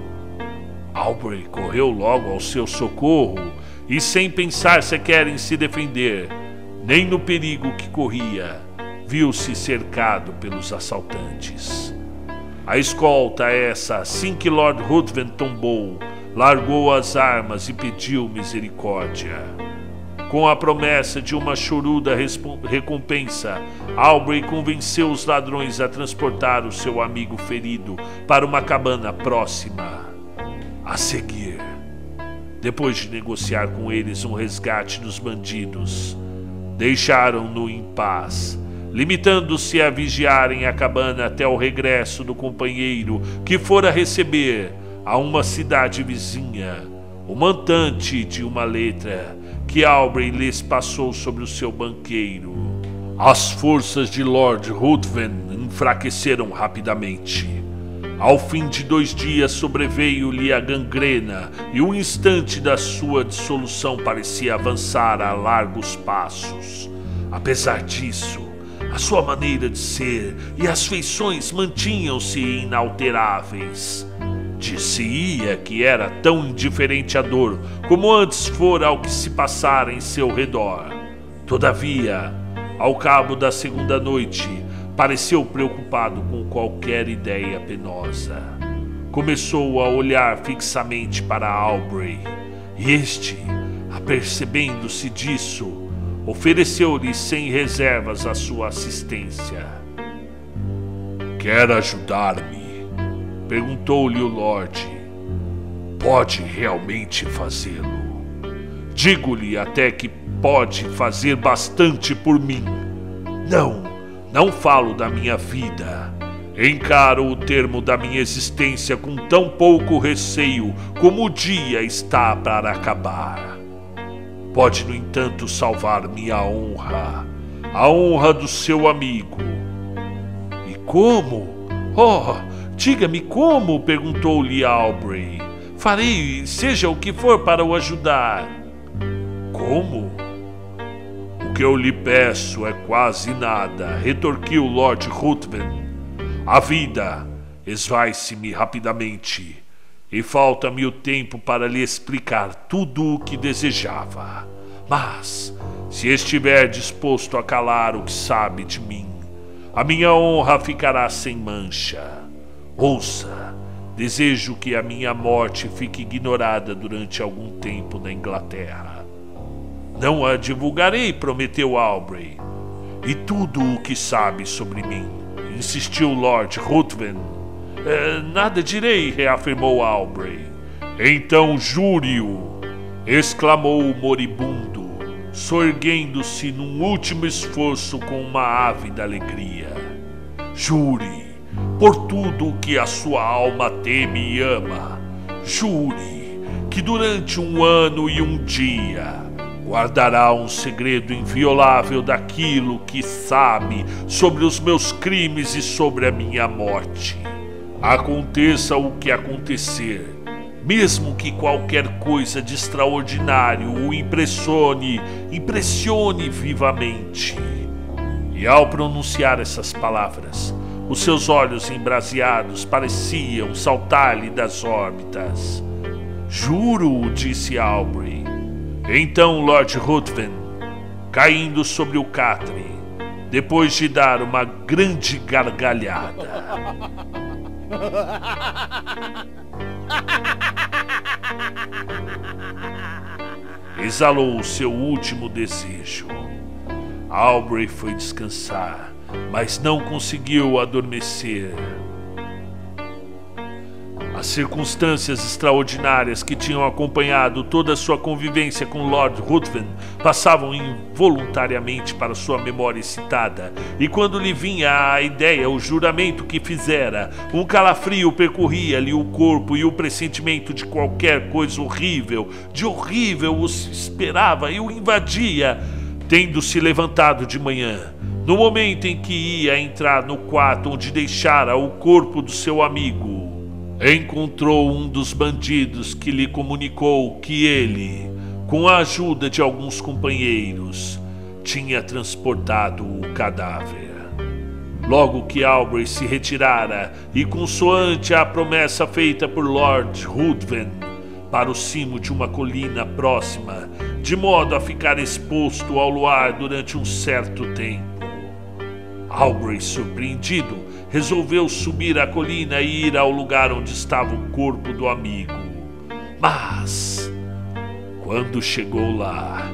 Aubrey correu logo ao seu socorro e, sem pensar sequer em se defender, nem no perigo que corria, viu-se cercado pelos assaltantes. A escolta essa, assim que Lord Ruthven tombou, largou as armas e pediu misericórdia. Com a promessa de uma choruda recompensa, Aubrey convenceu os ladrões a transportar o seu amigo ferido para uma cabana próxima. A seguir, depois de negociar com eles um resgate dos bandidos, deixaram-no em paz, limitando-se a vigiarem a cabana até o regresso do companheiro que fora receber a uma cidade vizinha o montante de uma letra que Aubrey lhes passou sobre o seu banqueiro. As forças de Lord Ruthven enfraqueceram rapidamente. Ao fim de dois dias sobreveio-lhe a gangrena e o instante da sua dissolução parecia avançar a largos passos. Apesar disso, a sua maneira de ser e as feições mantinham-se inalteráveis. Dir-se-ia que era tão indiferente à dor como antes fora ao que se passara em seu redor. Todavia, ao cabo da segunda noite, pareceu preocupado com qualquer ideia penosa. Começou a olhar fixamente para Aubrey, e este, apercebendo-se disso, ofereceu-lhe sem reservas a sua assistência. "Quer ajudar-me?" perguntou-lhe o Lorde. "Pode realmente fazê-lo? Digo-lhe até que pode fazer bastante por mim. Não, não falo da minha vida. Encaro o termo da minha existência com tão pouco receio como o dia está para acabar. Pode, no entanto, salvar minha honra, a honra do seu amigo." "E como? Oh, diga-me como?" perguntou-lhe Aubrey. "Farei seja o que for para o ajudar." "Como? O que eu lhe peço é quase nada", retorquiu Lord Ruthven. "A vida esvai-se-me rapidamente e falta-me o tempo para lhe explicar tudo o que desejava. Mas, se estiver disposto a calar o que sabe de mim, a minha honra ficará sem mancha. Ouça, desejo que a minha morte fique ignorada durante algum tempo na Inglaterra." "Não a divulgarei", prometeu Aubrey. "E tudo o que sabe sobre mim?" insistiu Lord Ruthven. É, "Nada direi", reafirmou Aubrey. "Então jure-o", exclamou o moribundo, soerguendo-se num último esforço com uma ávida alegria. "Jure, por tudo o que a sua alma teme e ama. Jure que durante um ano e um dia guardará um segredo inviolável daquilo que sabe sobre os meus crimes e sobre a minha morte. Aconteça o que acontecer, mesmo que qualquer coisa de extraordinário o impressione, impressione vivamente." E ao pronunciar essas palavras, os seus olhos embraseados pareciam saltar-lhe das órbitas. "Juro", disse Aubrey. Então Lord Ruthven, caindo sobre o catre, depois de dar uma grande gargalhada, exalou o seu último desejo. Aubrey foi descansar, mas não conseguiu adormecer. As circunstâncias extraordinárias que tinham acompanhado toda a sua convivência com Lord Ruthven passavam involuntariamente para sua memória excitada, e quando lhe vinha à ideia o juramento que fizera, um calafrio percorria-lhe o corpo e o pressentimento de qualquer coisa horrível, de horrível o esperava e o invadia. Tendo-se levantado de manhã, no momento em que ia entrar no quarto onde deixara o corpo do seu amigo, encontrou um dos bandidos que lhe comunicou que ele, com a ajuda de alguns companheiros, tinha transportado o cadáver. Logo que Aubrey se retirara, e consoante a promessa feita por Lord Ruthven, para o cimo de uma colina próxima, de modo a ficar exposto ao luar durante um certo tempo. Aubrey, surpreendido, resolveu subir a colina e ir ao lugar onde estava o corpo do amigo. Mas, quando chegou lá,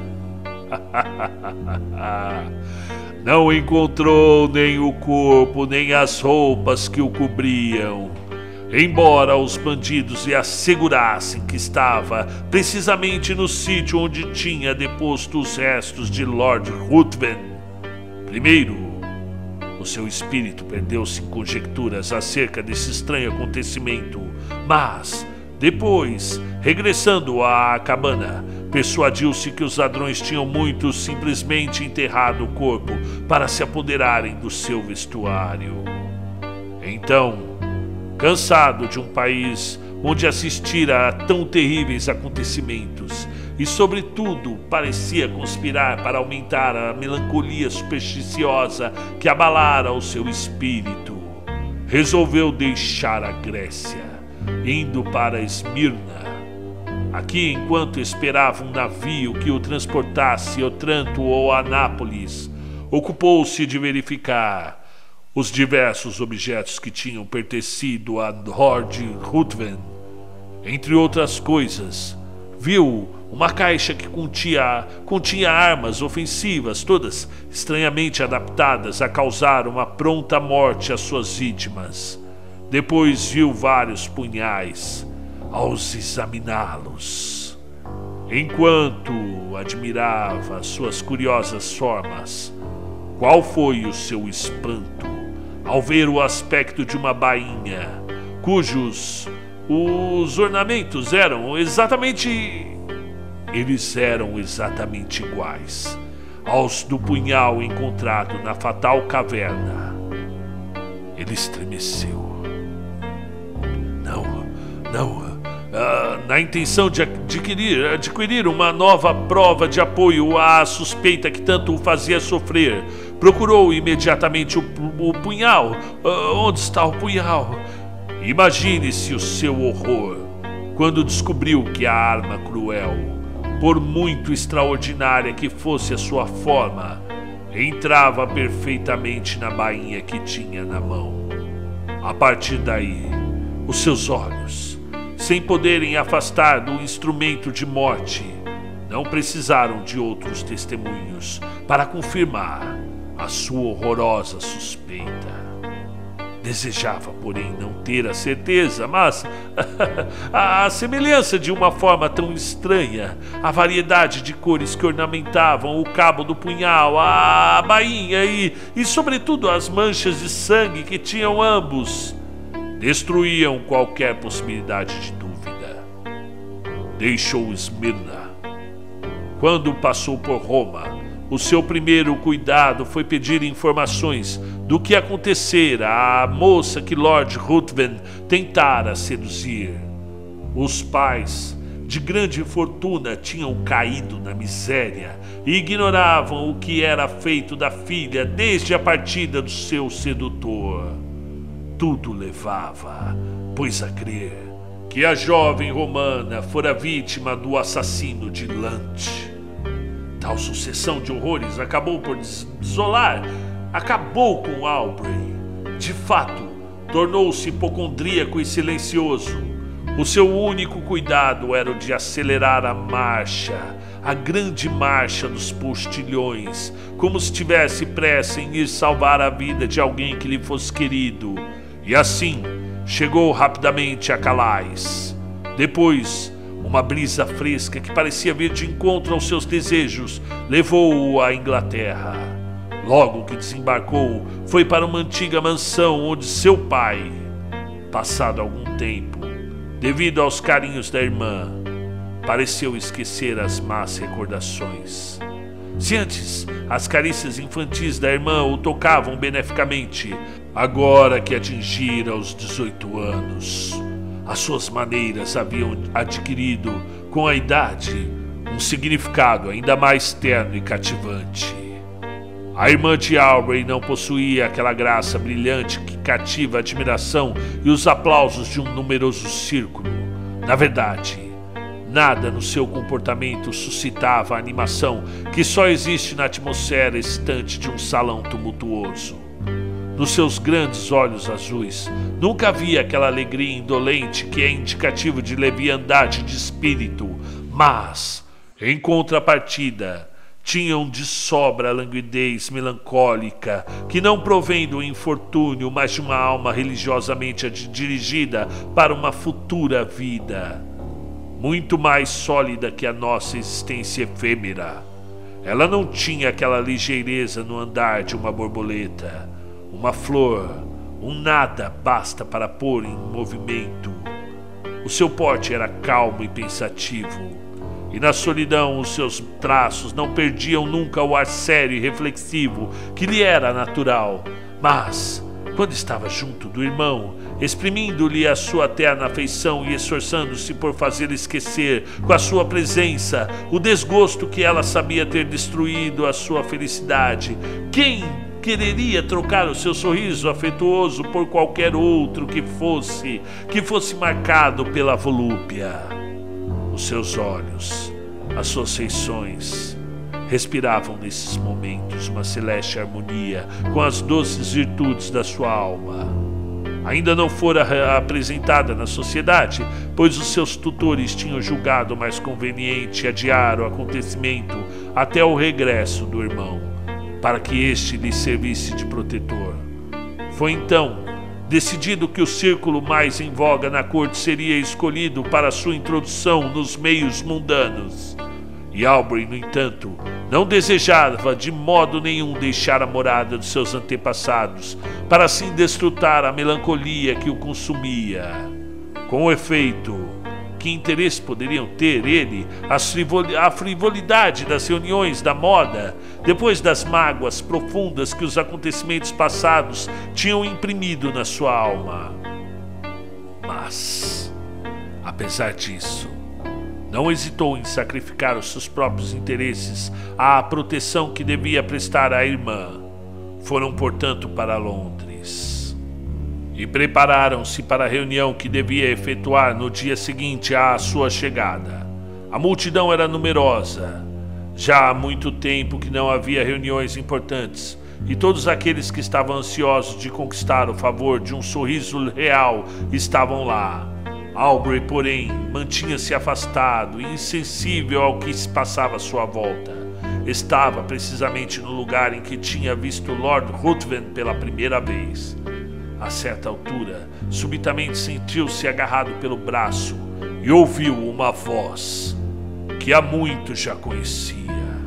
não encontrou nem o corpo, nem as roupas que o cobriam. Embora os bandidos lhe assegurassem que estava precisamente no sítio onde tinha deposto os restos de Lord Ruthven. Primeiro, o seu espírito perdeu-se em conjecturas acerca desse estranho acontecimento, mas, depois, regressando à cabana, persuadiu-se que os ladrões tinham muito simplesmente enterrado o corpo para se apoderarem do seu vestuário. Então, cansado de um país onde assistira a tão terríveis acontecimentos e, sobretudo, parecia conspirar para aumentar a melancolia supersticiosa que abalara o seu espírito, resolveu deixar a Grécia, indo para Esmirna. Aqui, enquanto esperava um navio que o transportasse a Otranto ou a Nápoles, ocupou-se de verificar os diversos objetos que tinham pertencido a Lord Ruthven. Entre outras coisas, viu uma caixa que continha, continha armas ofensivas, todas estranhamente adaptadas a causar uma pronta morte às suas vítimas. Depois viu vários punhais. Ao examiná-los, enquanto admirava suas curiosas formas, qual foi o seu espanto ao ver o aspecto de uma bainha, cujos os ornamentos eram exatamente... Eles eram exatamente iguais aos do punhal encontrado na fatal caverna. Ele estremeceu. Não, não... Uh, na intenção de adquirir, adquirir uma nova prova de apoio à suspeita que tanto o fazia sofrer, procurou imediatamente o, o punhal. Uh, onde está o punhal? Imagine-se o seu horror quando descobriu que a arma cruel, por muito extraordinária que fosse a sua forma, entrava perfeitamente na bainha que tinha na mão. A partir daí, os seus olhos, sem poderem afastar do instrumento de morte, não precisaram de outros testemunhos para confirmar a sua horrorosa suspeita. Desejava, porém, não ter a certeza, mas a semelhança de uma forma tão estranha, a variedade de cores que ornamentavam o cabo do punhal, a bainha e, e sobretudo, as manchas de sangue que tinham ambos, destruíam qualquer possibilidade de dúvida. Deixou Esmirna. Quando passou por Roma, o seu primeiro cuidado foi pedir informações do que acontecera à moça que Lord Ruthven tentara seduzir. Os pais, de grande fortuna, tinham caído na miséria e ignoravam o que era feito da filha desde a partida do seu sedutor. Tudo levava, pois, a crer que a jovem romana fora vítima do assassino de Lante. Tal sucessão de horrores acabou por desolar, acabou com Aubrey. De fato, tornou-se hipocondríaco e silencioso. O seu único cuidado era o de acelerar a marcha, a grande marcha dos postilhões, como se tivesse pressa em ir salvar a vida de alguém que lhe fosse querido. E assim, chegou rapidamente a Calais. Depois, uma brisa fresca que parecia vir de encontro aos seus desejos levou-o à Inglaterra. Logo que desembarcou, foi para uma antiga mansão onde seu pai, passado algum tempo, devido aos carinhos da irmã, pareceu esquecer as más recordações. Se antes as carícias infantis da irmã o tocavam beneficamente, agora que atingira os dezoito anos, as suas maneiras haviam adquirido, com a idade, um significado ainda mais terno e cativante. A irmã de Aubrey não possuía aquela graça brilhante que cativa a admiração e os aplausos de um numeroso círculo. Na verdade, Nada no seu comportamento suscitava a animação que só existe na atmosfera excitante de um salão tumultuoso. Nos seus grandes olhos azuis, nunca havia aquela alegria indolente que é indicativo de leviandade de espírito, mas, em contrapartida, tinham de sobra a languidez melancólica que não provém do infortúnio, mas de uma alma religiosamente dirigida para uma futura vida, muito mais sólida que a nossa existência efêmera. Ela não tinha aquela ligeireza no andar de uma borboleta. Uma flor, um nada basta para pôr em movimento. O seu porte era calmo e pensativo, e na solidão os seus traços não perdiam nunca o ar sério e reflexivo que lhe era natural. Mas, quando estava junto do irmão, exprimindo-lhe a sua terna afeição e esforçando-se por fazê-lo esquecer, com a sua presença, o desgosto que ela sabia ter destruído a sua felicidade, quem quereria trocar o seu sorriso afetuoso por qualquer outro que fosse, que fosse marcado pela volúpia? Os seus olhos, as suas feições, respiravam nesses momentos uma celeste harmonia com as doces virtudes da sua alma. Ainda não fora apresentada na sociedade, pois os seus tutores tinham julgado mais conveniente adiar o acontecimento até o regresso do irmão, para que este lhe servisse de protetor. Foi então decidido que o círculo mais em voga na corte seria escolhido para sua introdução nos meios mundanos. E Aubrey, no entanto, não desejava de modo nenhum deixar a morada dos seus antepassados, para assim desfrutar a melancolia que o consumia. Com efeito, que interesse poderiam ter ele, a frivolidade das reuniões da moda, depois das mágoas profundas que os acontecimentos passados tinham imprimido na sua alma? Mas, apesar disso, não hesitou em sacrificar os seus próprios interesses à proteção que devia prestar à irmã. Foram, portanto, para Londres e prepararam-se para a reunião que devia efetuar no dia seguinte à sua chegada. A multidão era numerosa. Já há muito tempo que não havia reuniões importantes, e todos aqueles que estavam ansiosos de conquistar o favor de um sorriso real estavam lá. Aubrey, porém, mantinha-se afastado e insensível ao que se passava à sua volta. Estava precisamente no lugar em que tinha visto Lord Ruthven pela primeira vez. A certa altura, subitamente sentiu-se agarrado pelo braço e ouviu uma voz que há muito já conhecia.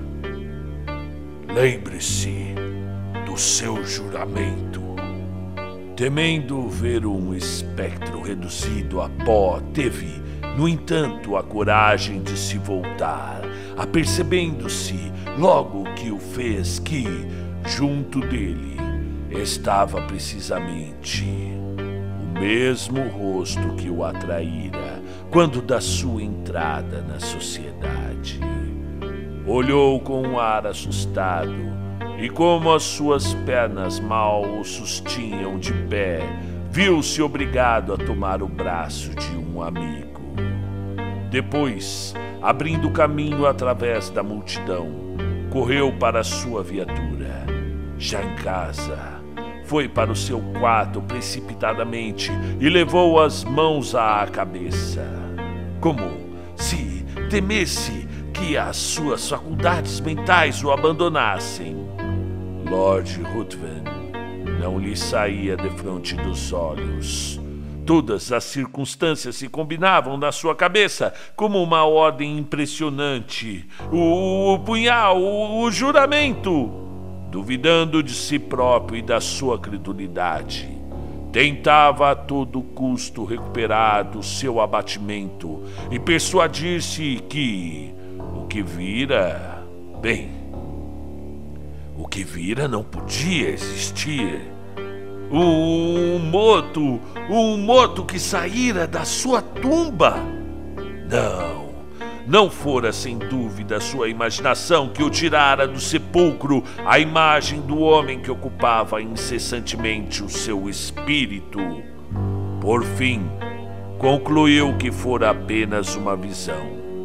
Lembre-se do seu juramento. Temendo ver um espectro reduzido a pó, teve, no entanto, a coragem de se voltar, apercebendo-se logo que o fez que, junto dele, estava precisamente o mesmo rosto que o atraíra quando da sua entrada na sociedade. Olhou com um ar assustado, e como as suas pernas mal o sustinham de pé, viu-se obrigado a tomar o braço de um amigo. Depois, abrindo caminho através da multidão, correu para a sua viatura. Já em casa, foi para o seu quarto precipitadamente e levou as mãos à cabeça, como se temesse que as suas faculdades mentais o abandonassem. Lord Ruthven não lhe saía defronte dos olhos. Todas as circunstâncias se combinavam na sua cabeça como uma ordem impressionante. O, o punhal, o, o juramento. Duvidando de si próprio e da sua credulidade, tentava a todo custo recuperar do seu abatimento e persuadir-se que o que vira, bem, o que vira não podia existir. Um morto, um morto que saíra da sua tumba. Não, não fora sem dúvida sua imaginação que o tirara do sepulcro a imagem do homem que ocupava incessantemente o seu espírito. Por fim, concluiu que fora apenas uma visão.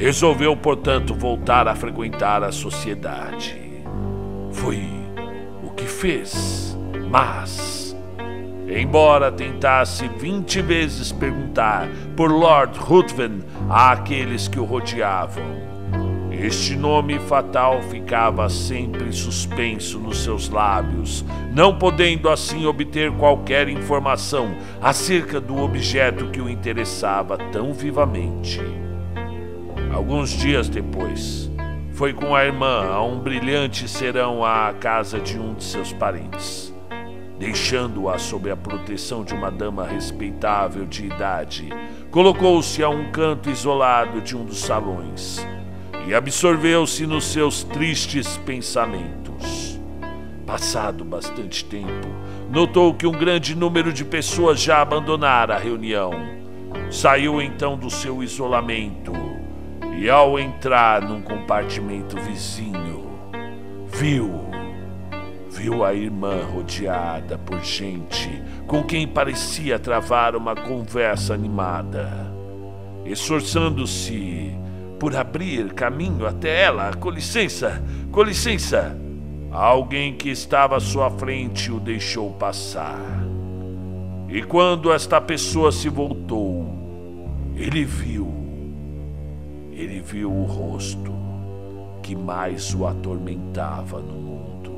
Resolveu, portanto, voltar a frequentar a sociedade. Foi o que fez, mas, embora tentasse vinte vezes perguntar por Lord Ruthven àqueles que o rodeavam, este nome fatal ficava sempre suspenso nos seus lábios, não podendo assim obter qualquer informação acerca do objeto que o interessava tão vivamente. Alguns dias depois, foi com a irmã a um brilhante serão à casa de um de seus parentes. Deixando-a sob a proteção de uma dama respeitável de idade, colocou-se a um canto isolado de um dos salões e absorveu-se nos seus tristes pensamentos. Passado bastante tempo, notou que um grande número de pessoas já abandonara a reunião. Saiu então do seu isolamento e, ao entrar num compartimento vizinho, viu, viu a irmã rodeada por gente com quem parecia travar uma conversa animada, esforçando-se por abrir caminho até ela. Com licença, com licença. Alguém que estava à sua frente o deixou passar. E quando esta pessoa se voltou, ele viu, ele viu o rosto que mais o atormentava no mundo.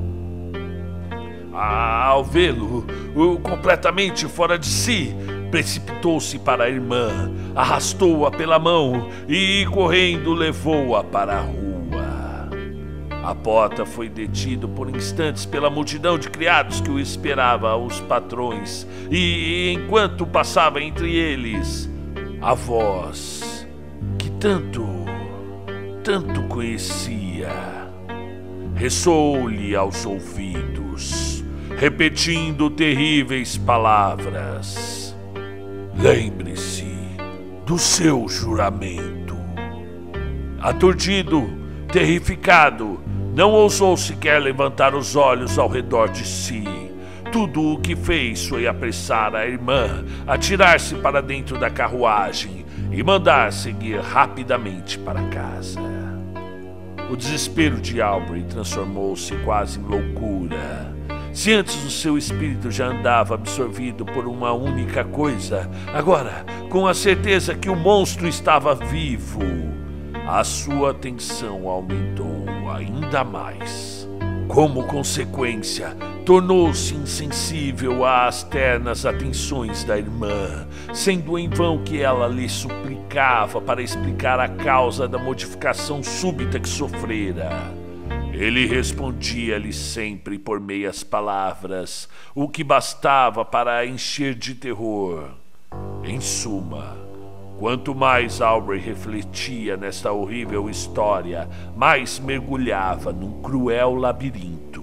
Ah, ao vê-lo, completamente fora de si, precipitou-se para a irmã, arrastou-a pela mão e, correndo, levou-a para a rua. A porta foi detido por instantes pela multidão de criados que o esperava, os patrões, e, enquanto passava entre eles, a voz que tanto, tanto conhecia, ressoou-lhe aos ouvidos, repetindo terríveis palavras. Lembre-se do seu juramento. Aturdido, terrificado, não ousou sequer levantar os olhos ao redor de si. Tudo o que fez foi apressar a irmã a tirar-se para dentro da carruagem e mandar seguir rapidamente para casa. O desespero de Aubrey transformou-se quase em loucura. Se antes o seu espírito já andava absorvido por uma única coisa, agora, com a certeza que o monstro estava vivo, a sua atenção aumentou ainda mais. Como consequência, tornou-se insensível às ternas atenções da irmã, sendo em vão que ela lhe suplicava para explicar a causa da modificação súbita que sofrera. Ele respondia-lhe sempre por meias palavras, o que bastava para a encher de terror. Em suma, quanto mais Aubrey refletia nesta horrível história, mais mergulhava num cruel labirinto.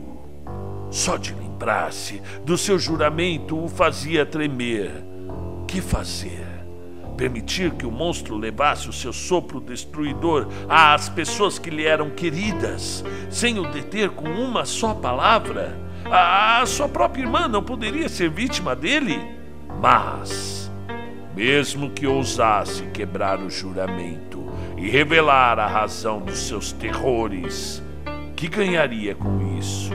Só de lembrar-se do seu juramento o fazia tremer. Que fazer? Permitir que o monstro levasse o seu sopro destruidor às pessoas que lhe eram queridas, sem o deter com uma só palavra? A sua própria irmã não poderia ser vítima dele? Mas, mesmo que ousasse quebrar o juramento e revelar a razão dos seus terrores, que ganharia com isso?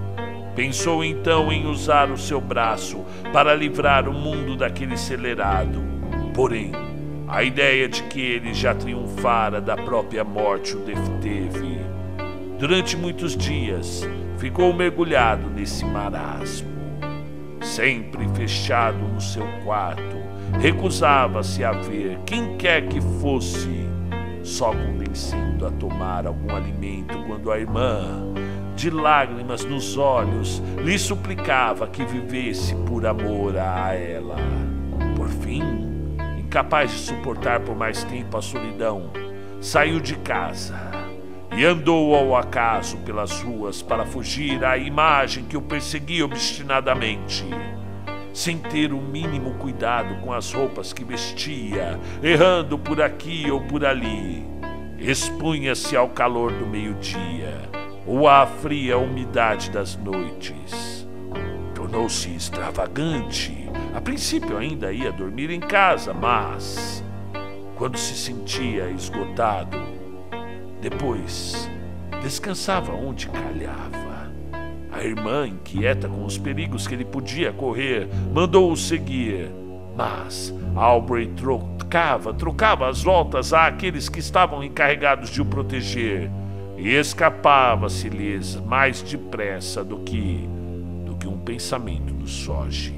Pensou então em usar o seu braço para livrar o mundo daquele celerado. Porém, a ideia de que ele já triunfara da própria morte o deteve. Durante muitos dias, ficou mergulhado nesse marasmo. Sempre fechado no seu quarto, recusava-se a ver quem quer que fosse, só condescendo a tomar algum alimento quando a irmã, de lágrimas nos olhos, lhe suplicava que vivesse por amor a ela. Por fim, incapaz de suportar por mais tempo a solidão, saiu de casa e andou ao acaso pelas ruas para fugir à imagem que o perseguia obstinadamente. Sem ter o mínimo cuidado com as roupas que vestia, errando por aqui ou por ali, expunha-se ao calor do meio-dia ou à fria umidade das noites. Tornou-se extravagante. A princípio ainda ia dormir em casa, mas, quando se sentia esgotado. Depois, descansava onde calhava. A irmã, inquieta com os perigos que ele podia correr, mandou-o seguir. Mas Aubrey trocava, trocava as voltas àqueles que estavam encarregados de o proteger e escapava-se-lhes mais depressa do que, do que um pensamento nos foge.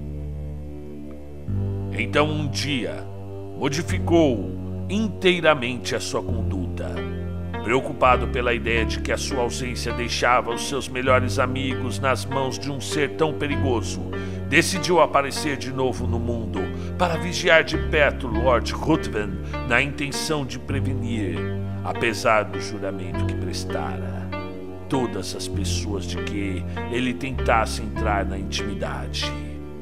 Então um dia, modificou inteiramente a sua conduta. Preocupado pela ideia de que a sua ausência deixava os seus melhores amigos nas mãos de um ser tão perigoso, decidiu aparecer de novo no mundo para vigiar de perto Lord Ruthven na intenção de prevenir, apesar do juramento que prestara, todas as pessoas de que ele tentasse entrar na intimidade.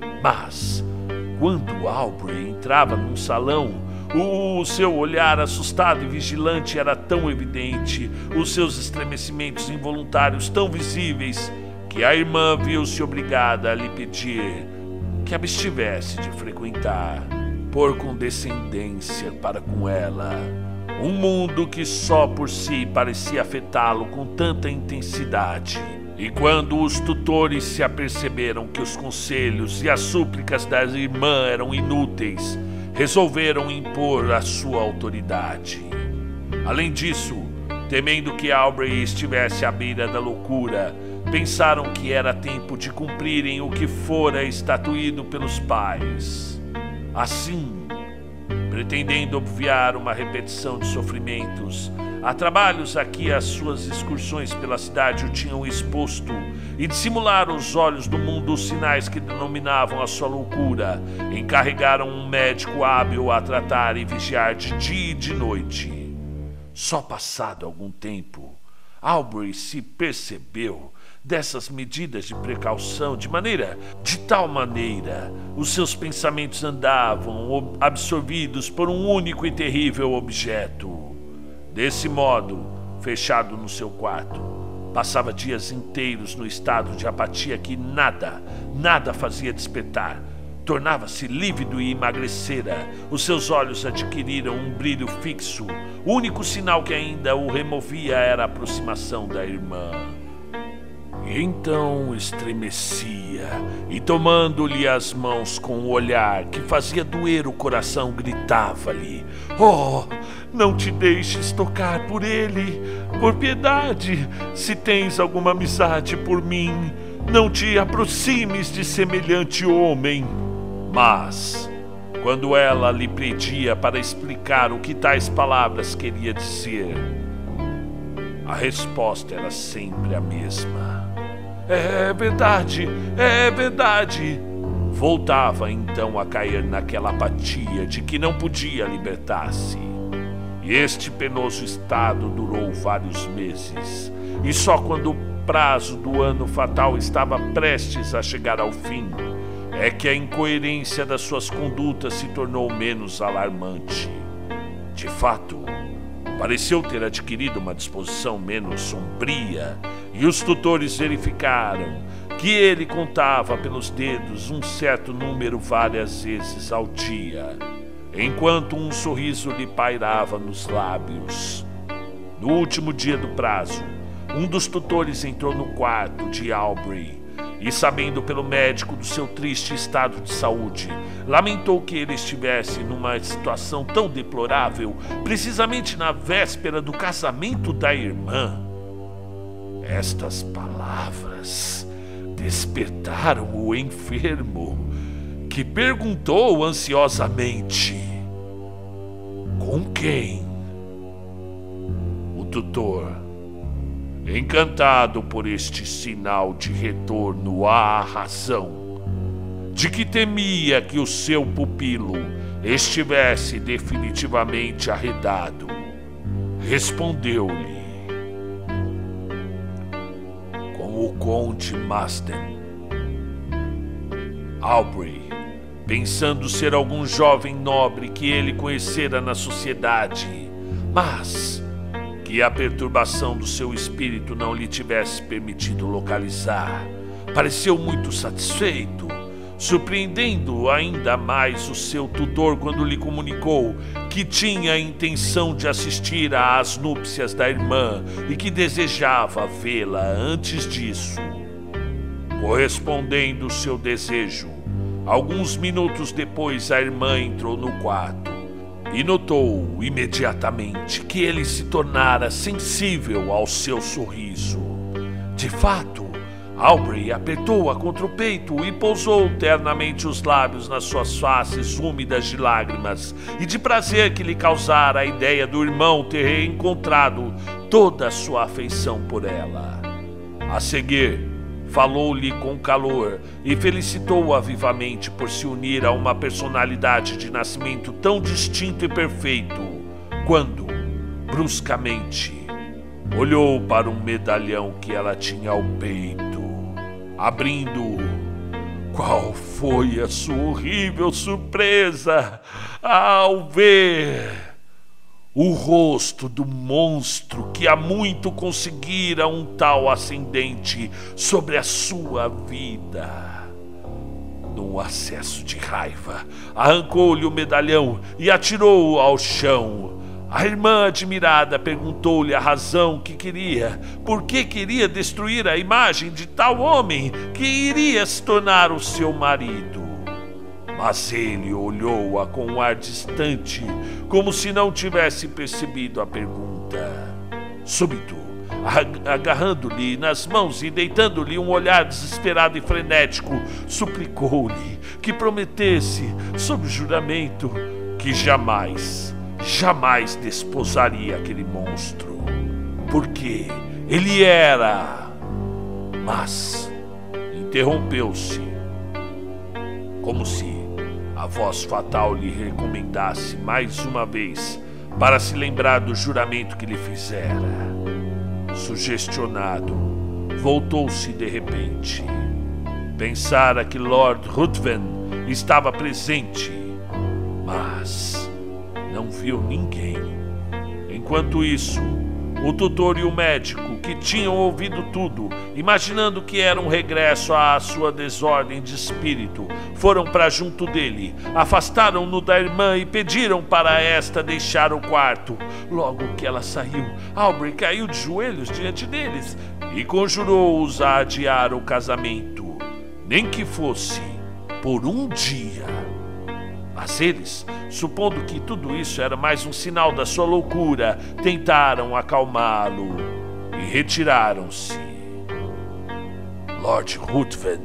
Mas, quando Aubrey entrava num salão, o seu olhar assustado e vigilante era tão evidente, os seus estremecimentos involuntários tão visíveis, que a irmã viu-se obrigada a lhe pedir que abstivesse de frequentar, por condescendência para com ela, um mundo que só por si parecia afetá-lo com tanta intensidade. E quando os tutores se aperceberam que os conselhos e as súplicas da irmã eram inúteis, resolveram impor a sua autoridade. Além disso, temendo que Aubrey estivesse à beira da loucura, pensaram que era tempo de cumprirem o que fora estatuído pelos pais. Assim, pretendendo obviar uma repetição de sofrimentos, a trabalhos a que as suas excursões pela cidade o tinham exposto, e dissimular aos olhos do mundo os sinais que denominavam a sua loucura, encarregaram um médico hábil a tratar e vigiar de dia e de noite. Só passado algum tempo, Aubrey se percebeu dessas medidas de precaução, de maneira, de tal maneira, os seus pensamentos andavam absorvidos por um único e terrível objeto. Desse modo, fechado no seu quarto, passava dias inteiros no estado de apatia que nada, nada fazia despertar. Tornava-se lívido e emagrecera, os seus olhos adquiriram um brilho fixo. O único sinal que ainda o removia era a aproximação da irmã. E então estremecia, e tomando-lhe as mãos com um olhar que fazia doer o coração, gritava-lhe: "Oh, não te deixes tocar por ele, por piedade, se tens alguma amizade por mim, não te aproximes de semelhante homem." Mas, quando ela lhe pedia para explicar o que tais palavras queria dizer, a resposta era sempre a mesma. "É verdade, é verdade." Voltava então a cair naquela apatia de que não podia libertar-se. E este penoso estado durou vários meses, e só quando o prazo do ano fatal estava prestes a chegar ao fim, é que a incoerência das suas condutas se tornou menos alarmante. De fato, pareceu ter adquirido uma disposição menos sombria, e os tutores verificaram que ele contava pelos dedos um certo número várias vezes ao dia, enquanto um sorriso lhe pairava nos lábios. No último dia do prazo, um dos tutores entrou no quarto de Aubrey e, sabendo pelo médico do seu triste estado de saúde, lamentou que ele estivesse numa situação tão deplorável, precisamente na véspera do casamento da irmã. Estas palavras despertaram o enfermo, que perguntou ansiosamente: "Com quem?" O tutor, encantado por este sinal de retorno à razão, de que temia que o seu pupilo estivesse definitivamente arredado, respondeu-lhe: "Com o Conde Marsden." Aubrey, pensando ser algum jovem nobre que ele conhecera na sociedade, mas que a perturbação do seu espírito não lhe tivesse permitido localizar, pareceu muito satisfeito. surpreendendo ainda mais o seu tutor quando lhe comunicou que tinha a intenção de assistir às núpcias da irmã e que desejava vê-la antes disso. Correspondendo seu desejo, alguns minutos depois a irmã entrou no quarto e notou imediatamente que ele se tornara sensível ao seu sorriso. De fato, Aubrey apertou-a contra o peito e pousou ternamente os lábios nas suas faces úmidas de lágrimas e de prazer que lhe causara a ideia do irmão ter reencontrado toda a sua afeição por ela. A seguir, falou-lhe com calor e felicitou-a vivamente por se unir a uma personalidade de nascimento tão distinto e perfeito, quando, bruscamente, olhou para um medalhão que ela tinha ao peito. Abrindo-o, qual foi a sua horrível surpresa ao ver o rosto do monstro que há muito conseguira um tal ascendente sobre a sua vida. Num acesso de raiva, arrancou-lhe o medalhão e atirou-o ao chão. A irmã, admirada, perguntou-lhe a razão que queria, por que queria destruir a imagem de tal homem que iria se tornar o seu marido. Mas ele olhou-a com um ar distante, como se não tivesse percebido a pergunta. Súbito, agarrando-lhe nas mãos e deitando-lhe um olhar desesperado e frenético, suplicou-lhe que prometesse, sob juramento, que jamais... jamais desposaria aquele monstro, porque ele era... Mas interrompeu-se, como se a voz fatal lhe recomendasse mais uma vez para se lembrar do juramento que lhe fizera. Sugestionado, voltou-se de repente. Pensara que Lord Ruthven estava presente, mas não viu ninguém. Enquanto isso, o tutor e o médico, que tinham ouvido tudo, imaginando que era um regresso à sua desordem de espírito, foram para junto dele, afastaram-no da irmã e pediram para esta deixar o quarto. Logo que ela saiu, Aubrey caiu de joelhos diante deles e conjurou-os a adiar o casamento, nem que fosse por um dia. Mas eles, supondo que tudo isso era mais um sinal da sua loucura, tentaram acalmá-lo e retiraram-se. Lord Ruthven,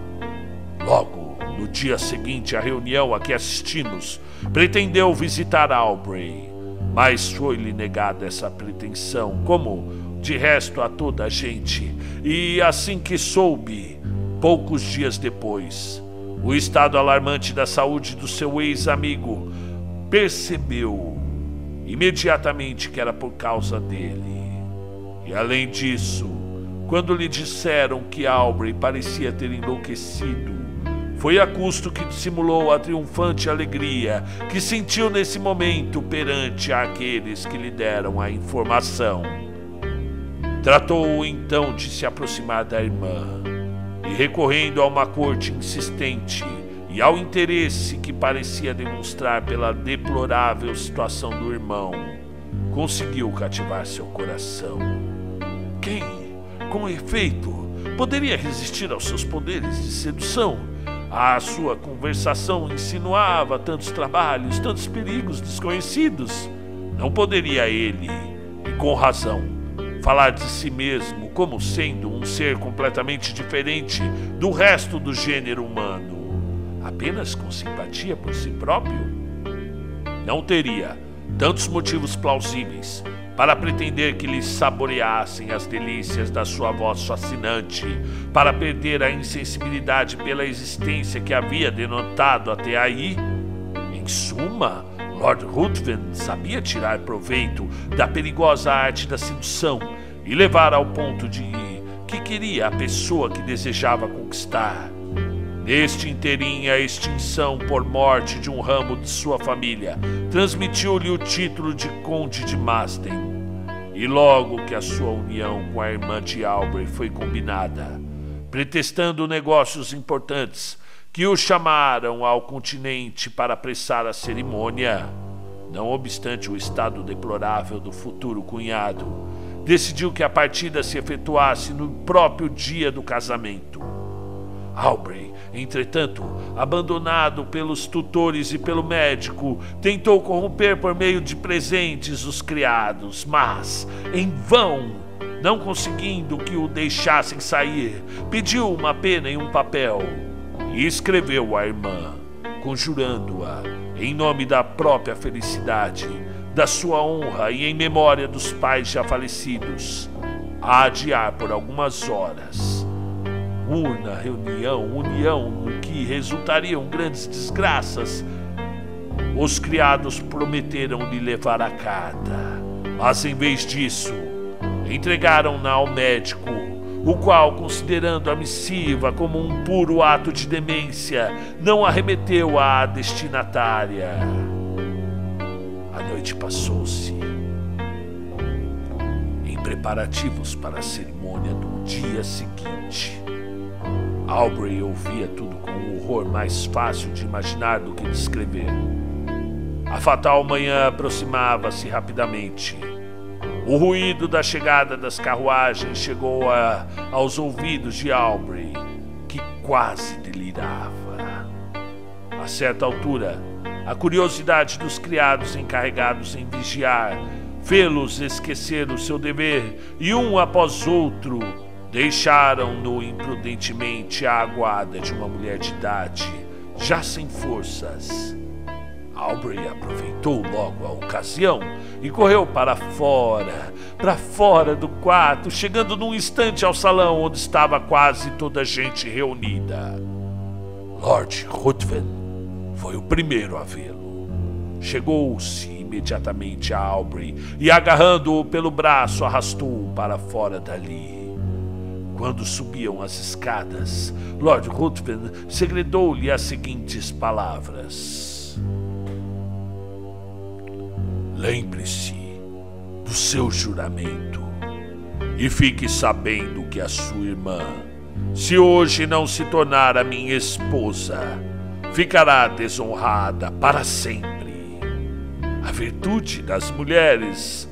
logo no dia seguinte à reunião a que assistimos, pretendeu visitar Aubrey, mas foi-lhe negada essa pretensão, como de resto a toda a gente, e assim que soube, poucos dias depois, o estado alarmante da saúde do seu ex-amigo, percebeu imediatamente que era por causa dele. E além disso, quando lhe disseram que Aubrey parecia ter enlouquecido, foi a custo que dissimulou a triunfante alegria que sentiu nesse momento perante aqueles que lhe deram a informação. Tratou então de se aproximar da irmã, e recorrendo a uma corte insistente e ao interesse que parecia demonstrar pela deplorável situação do irmão, conseguiu cativar seu coração. Quem, com efeito, poderia resistir aos seus poderes de sedução? A sua conversação insinuava tantos trabalhos, tantos perigos desconhecidos. Não poderia ele, e com razão, falar de si mesmo como sendo um ser completamente diferente do resto do gênero humano, apenas com simpatia por si próprio? Não teria tantos motivos plausíveis para pretender que lhe saboreassem as delícias da sua voz fascinante, para perder a insensibilidade pela existência que havia denotado até aí. Em suma, Lord Ruthven sabia tirar proveito da perigosa arte da sedução e levar ao ponto de que queria a pessoa que desejava conquistar. Neste interim, a extinção por morte de um ramo de sua família transmitiu-lhe o título de Conde de Masden. E logo que a sua união com a irmã de Aubrey foi combinada, pretextando negócios importantes, que o chamaram ao continente para apressar a cerimônia. Não obstante o estado deplorável do futuro cunhado, decidiu que a partida se efetuasse no próprio dia do casamento. Aubrey, entretanto, abandonado pelos tutores e pelo médico, tentou corromper por meio de presentes os criados, mas, em vão, não conseguindo que o deixassem sair, pediu uma pena e um papel e escreveu à irmã, conjurando-a, em nome da própria felicidade, da sua honra e em memória dos pais já falecidos, a adiar por algumas horas urna, reunião, união, no que resultariam grandes desgraças. Os criados prometeram lhe levar a carta, mas em vez disso, entregaram-na ao médico, o qual, considerando a missiva como um puro ato de demência, não a remeteu à destinatária. A noite passou-se. Em preparativos para a cerimônia do dia seguinte, Aubrey ouvia tudo com um horror mais fácil de imaginar do que descrever. A fatal manhã aproximava-se rapidamente. O ruído da chegada das carruagens chegou a, aos ouvidos de Aubrey, que quase delirava. A certa altura, a curiosidade dos criados encarregados em vigiar fê-los esquecer o seu dever e, um após outro, deixaram-no imprudentemente à aguarda de uma mulher de idade, já sem forças. Aubrey aproveitou logo a ocasião e correu para fora, para fora do quarto, chegando num instante ao salão onde estava quase toda a gente reunida. Lord Ruthven foi o primeiro a vê-lo. Chegou-se imediatamente a Aubrey e, agarrando-o pelo braço, arrastou-o para fora dali. Quando subiam as escadas, Lord Ruthven segredou-lhe as seguintes palavras: lembre-se do seu juramento e fique sabendo que a sua irmã, se hoje não se tornar a minha esposa, ficará desonrada para sempre. A virtude das mulheres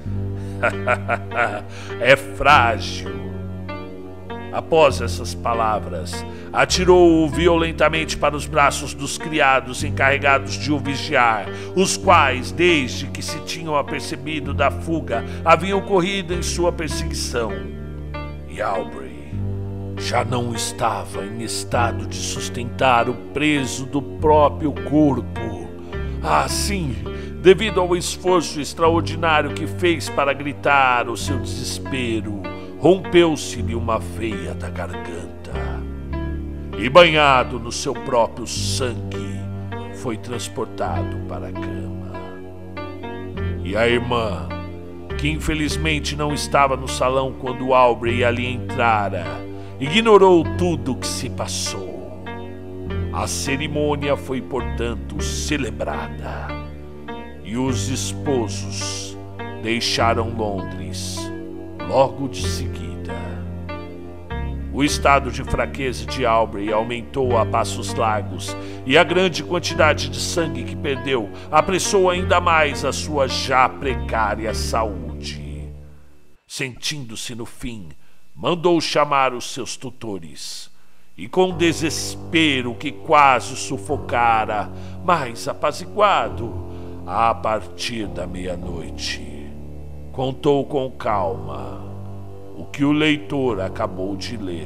é frágil. Após essas palavras, atirou-o violentamente para os braços dos criados encarregados de o vigiar, os quais, desde que se tinham apercebido da fuga, haviam corrido em sua perseguição. E Aubrey já não estava em estado de sustentar o peso do próprio corpo. Assim, devido ao esforço extraordinário que fez para gritar o seu desespero, rompeu-se-lhe uma veia da garganta e, banhado no seu próprio sangue, foi transportado para a cama. E a irmã, que infelizmente não estava no salão quando Aubrey ali entrara, ignorou tudo o que se passou. A cerimônia foi, portanto, celebrada e os esposos deixaram Londres logo de seguida. O estado de fraqueza de Aubrey aumentou a passos largos e a grande quantidade de sangue que perdeu apressou ainda mais a sua já precária saúde. Sentindo-se no fim, mandou chamar os seus tutores e, com desespero que quase o sufocara, mas apaziguado, a partir da meia-noite, contou com calma o que o leitor acabou de ler,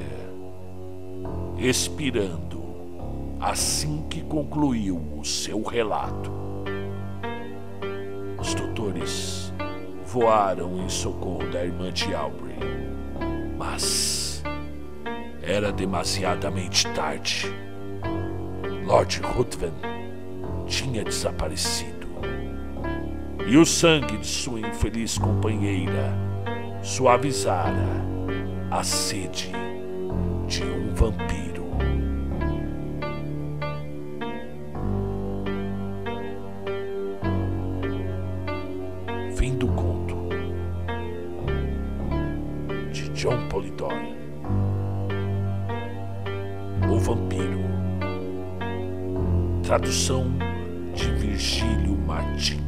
expirando assim que concluiu o seu relato. Os tutores voaram em socorro da irmã de Aubrey, mas era demasiadamente tarde. Lord Ruthven tinha desaparecido e o sangue de sua infeliz companheira suavizara a sede de um vampiro. Fim do conto de John Polidori, o vampiro tradução de Virgílio Martinho.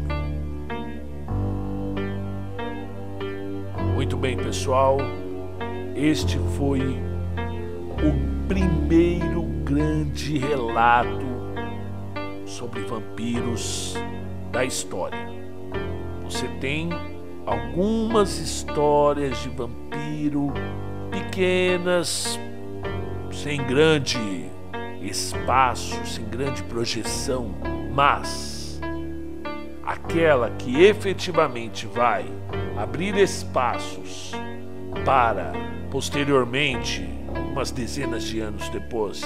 Muito bem, pessoal, este foi o primeiro grande relato sobre vampiros da história. Você tem algumas histórias de vampiro pequenas, sem grande espaço, sem grande projeção, mas aquela que efetivamente vai abrir espaços para, posteriormente, algumas dezenas de anos depois,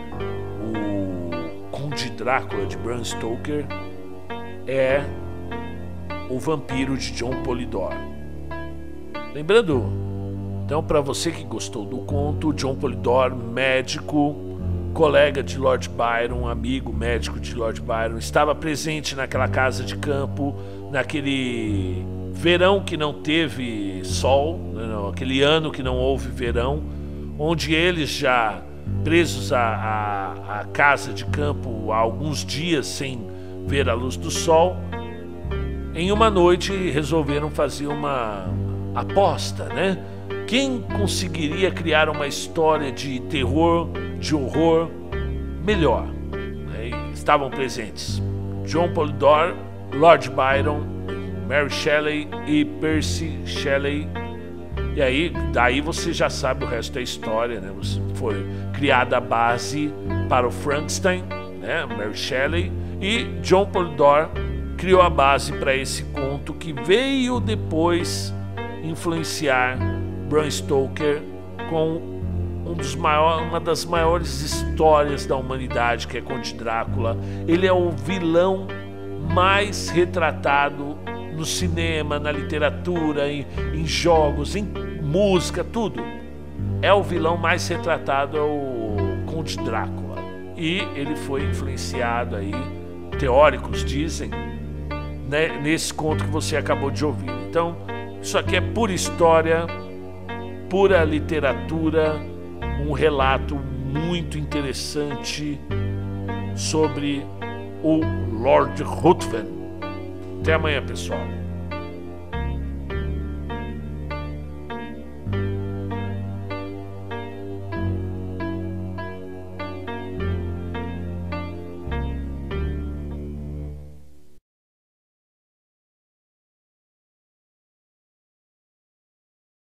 o Conde Drácula de Bram Stoker, é O Vampiro de John Polidor. Lembrando, então, para você que gostou do conto, John Polidor, médico, colega de Lord Byron, amigo médico de Lord Byron, estava presente naquela casa de campo, naquele verão que não teve sol, não, aquele ano que não houve verão, onde eles já presos à, à, à casa de campo há alguns dias sem ver a luz do sol, em uma noite resolveram fazer uma aposta, né? Quem conseguiria criar uma história de terror, de horror melhor, né? Estavam presentes John Polidor, Lord Byron, Mary Shelley e Percy Shelley. E aí, daí você já sabe o resto da história, né? Foi criada a base para o Frankenstein, né? Mary Shelley, e John Polidor criou a base para esse conto que veio depois influenciar Bram Stoker com um dos maiores, uma das maiores histórias da humanidade, que é Conde Drácula. Ele é o vilão mais retratado no cinema, na literatura, em, em jogos, em música, tudo. É o vilão mais retratado, é o Conde Drácula. E ele foi influenciado aí, teóricos dizem, né, nesse conto que você acabou de ouvir. Então, isso aqui é pura história, pura literatura, um relato muito interessante sobre o Lord Ruthven. Até amanhã, pessoal.